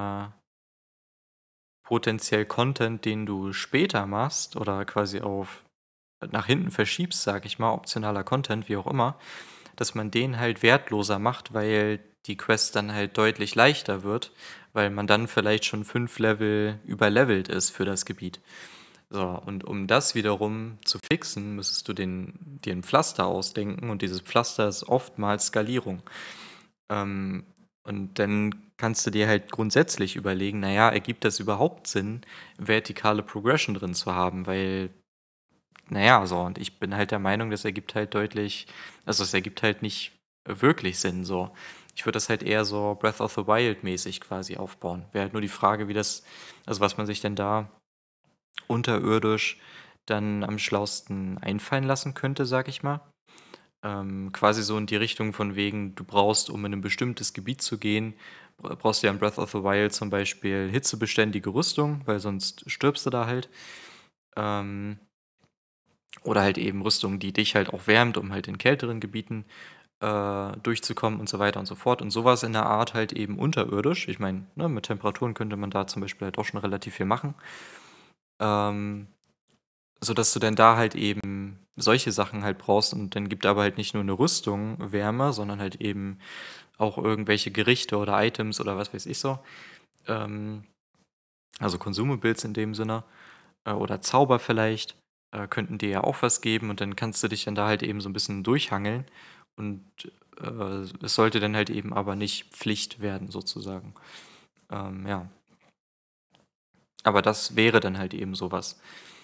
potenziell Content, den du später machst oder quasi auf nach hinten verschiebst, sag ich mal, optionaler Content, wie auch immer, dass man den halt wertloser macht, weil die Quest dann halt deutlich leichter wird, weil man dann vielleicht schon 5 Level überlevelt ist für das Gebiet. So, und um das wiederum zu fixen, müsstest du dir ein Pflaster ausdenken und dieses Pflaster ist oftmals Skalierung. Ähm, und dann kannst du dir halt grundsätzlich überlegen, naja, ergibt das überhaupt Sinn, vertikale Progression drin zu haben, weil naja, so, und ich bin halt der Meinung, es ergibt halt nicht wirklich Sinn, so. Ich würde das halt eher so Breath of the Wild mäßig quasi aufbauen. Wäre halt nur die Frage, also was man sich denn da unterirdisch dann am schlausten einfallen lassen könnte, sag ich mal. Quasi so in die Richtung von wegen, du brauchst, um in ein bestimmtes Gebiet zu gehen, brauchst du ja in Breath of the Wild zum Beispiel hitzebeständige Rüstung, weil sonst stirbst du da halt. Ähm, oder halt eben Rüstung, die dich halt auch wärmt, um halt in kälteren Gebieten durchzukommen und so weiter und so fort. Und sowas in der Art halt eben unterirdisch. Ich meine, ne, mit Temperaturen könnte man da zum Beispiel halt auch schon relativ viel machen. Ähm, sodass du dann da halt eben solche Sachen halt brauchst und dann gibt aber halt nicht nur eine Rüstung Wärme, sondern halt eben auch irgendwelche Gerichte oder Items oder was weiß ich so. Ähm, also Consumables in dem Sinne oder Zauber vielleicht könnten dir ja auch was geben und dann kannst du dich dann da halt eben so ein bisschen durchhangeln und es sollte dann halt eben aber nicht Pflicht werden sozusagen. Ja. Aber das wäre dann halt eben sowas.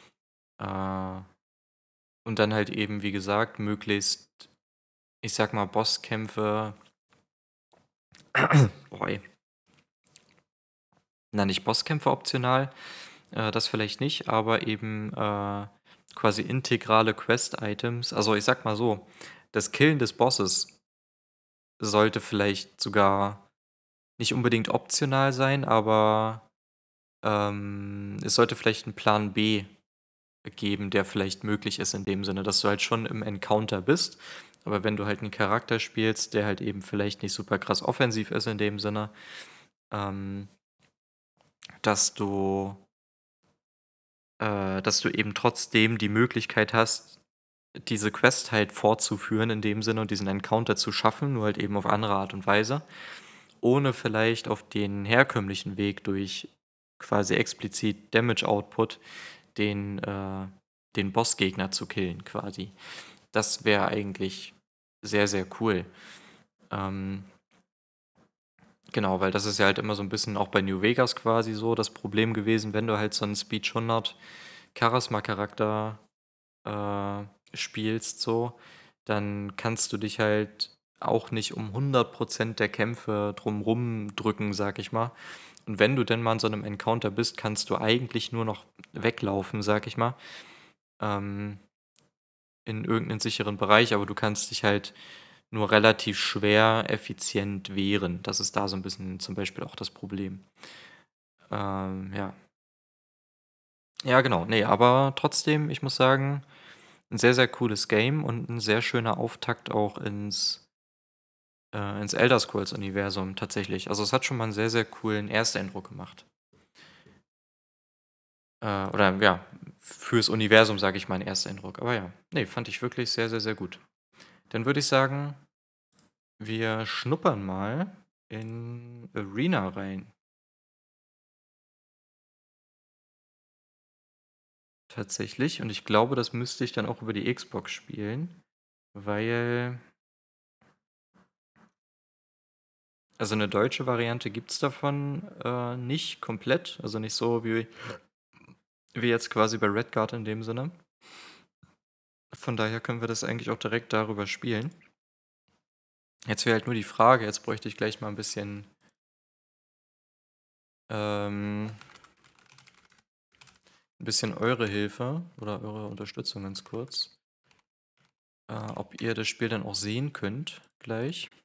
Und dann halt eben, wie gesagt, möglichst, ich sag mal, Bosskämpfe. Boy. Na, nicht Bosskämpfe optional, das vielleicht nicht, aber eben quasi integrale Quest-Items. Also ich sag mal so, das Killen des Bosses sollte vielleicht sogar nicht unbedingt optional sein, aber es sollte vielleicht einen Plan B geben, der vielleicht möglich ist in dem Sinne, dass du halt schon im Encounter bist, aber wenn du halt einen Charakter spielst, der halt eben vielleicht nicht super krass offensiv ist in dem Sinne, ähm, dass du eben trotzdem die Möglichkeit hast, diese Quest halt fortzuführen in dem Sinne und diesen Encounter zu schaffen, nur halt eben auf andere Art und Weise, ohne vielleicht auf den herkömmlichen Weg durch quasi explizit Damage Output den Bossgegner zu killen quasi. Das wäre eigentlich sehr, sehr cool. Genau, weil das ist ja halt immer so ein bisschen auch bei New Vegas quasi so das Problem gewesen, wenn du halt so einen Speech 100 Charisma-Charakter spielst so, dann kannst du dich halt auch nicht um 100% der Kämpfe drumrum drücken, sag ich mal. Und wenn du denn mal in so einem Encounter bist, kannst du eigentlich nur noch weglaufen, sag ich mal, ähm, in irgendeinen sicheren Bereich, aber du kannst dich halt nur relativ schwer effizient wehren. Das ist da so ein bisschen zum Beispiel auch das Problem. Ja. Ja, genau. Nee, aber trotzdem, ich muss sagen, ein sehr, sehr cooles Game und ein sehr schöner Auftakt auch ins Elder Scrolls-Universum tatsächlich. Also es hat schon mal einen sehr, sehr coolen Ersteindruck gemacht. Oder ja, fürs Universum sage ich mal einen Ersteindruck. Aber ja, nee, fand ich wirklich sehr, sehr, sehr gut. Dann würde ich sagen, wir schnuppern mal in Arena rein. Tatsächlich. Und ich glaube, das müsste ich dann auch über die Xbox spielen, weil also eine deutsche Variante gibt es davon nicht komplett. Also nicht so wie jetzt quasi bei Redguard in dem Sinne. Von daher können wir das eigentlich auch direkt darüber spielen. Jetzt wäre halt nur die Frage, jetzt bräuchte ich gleich mal ein bisschen eure Hilfe oder eure Unterstützung ganz kurz. Ob ihr das Spiel dann auch sehen könnt gleich.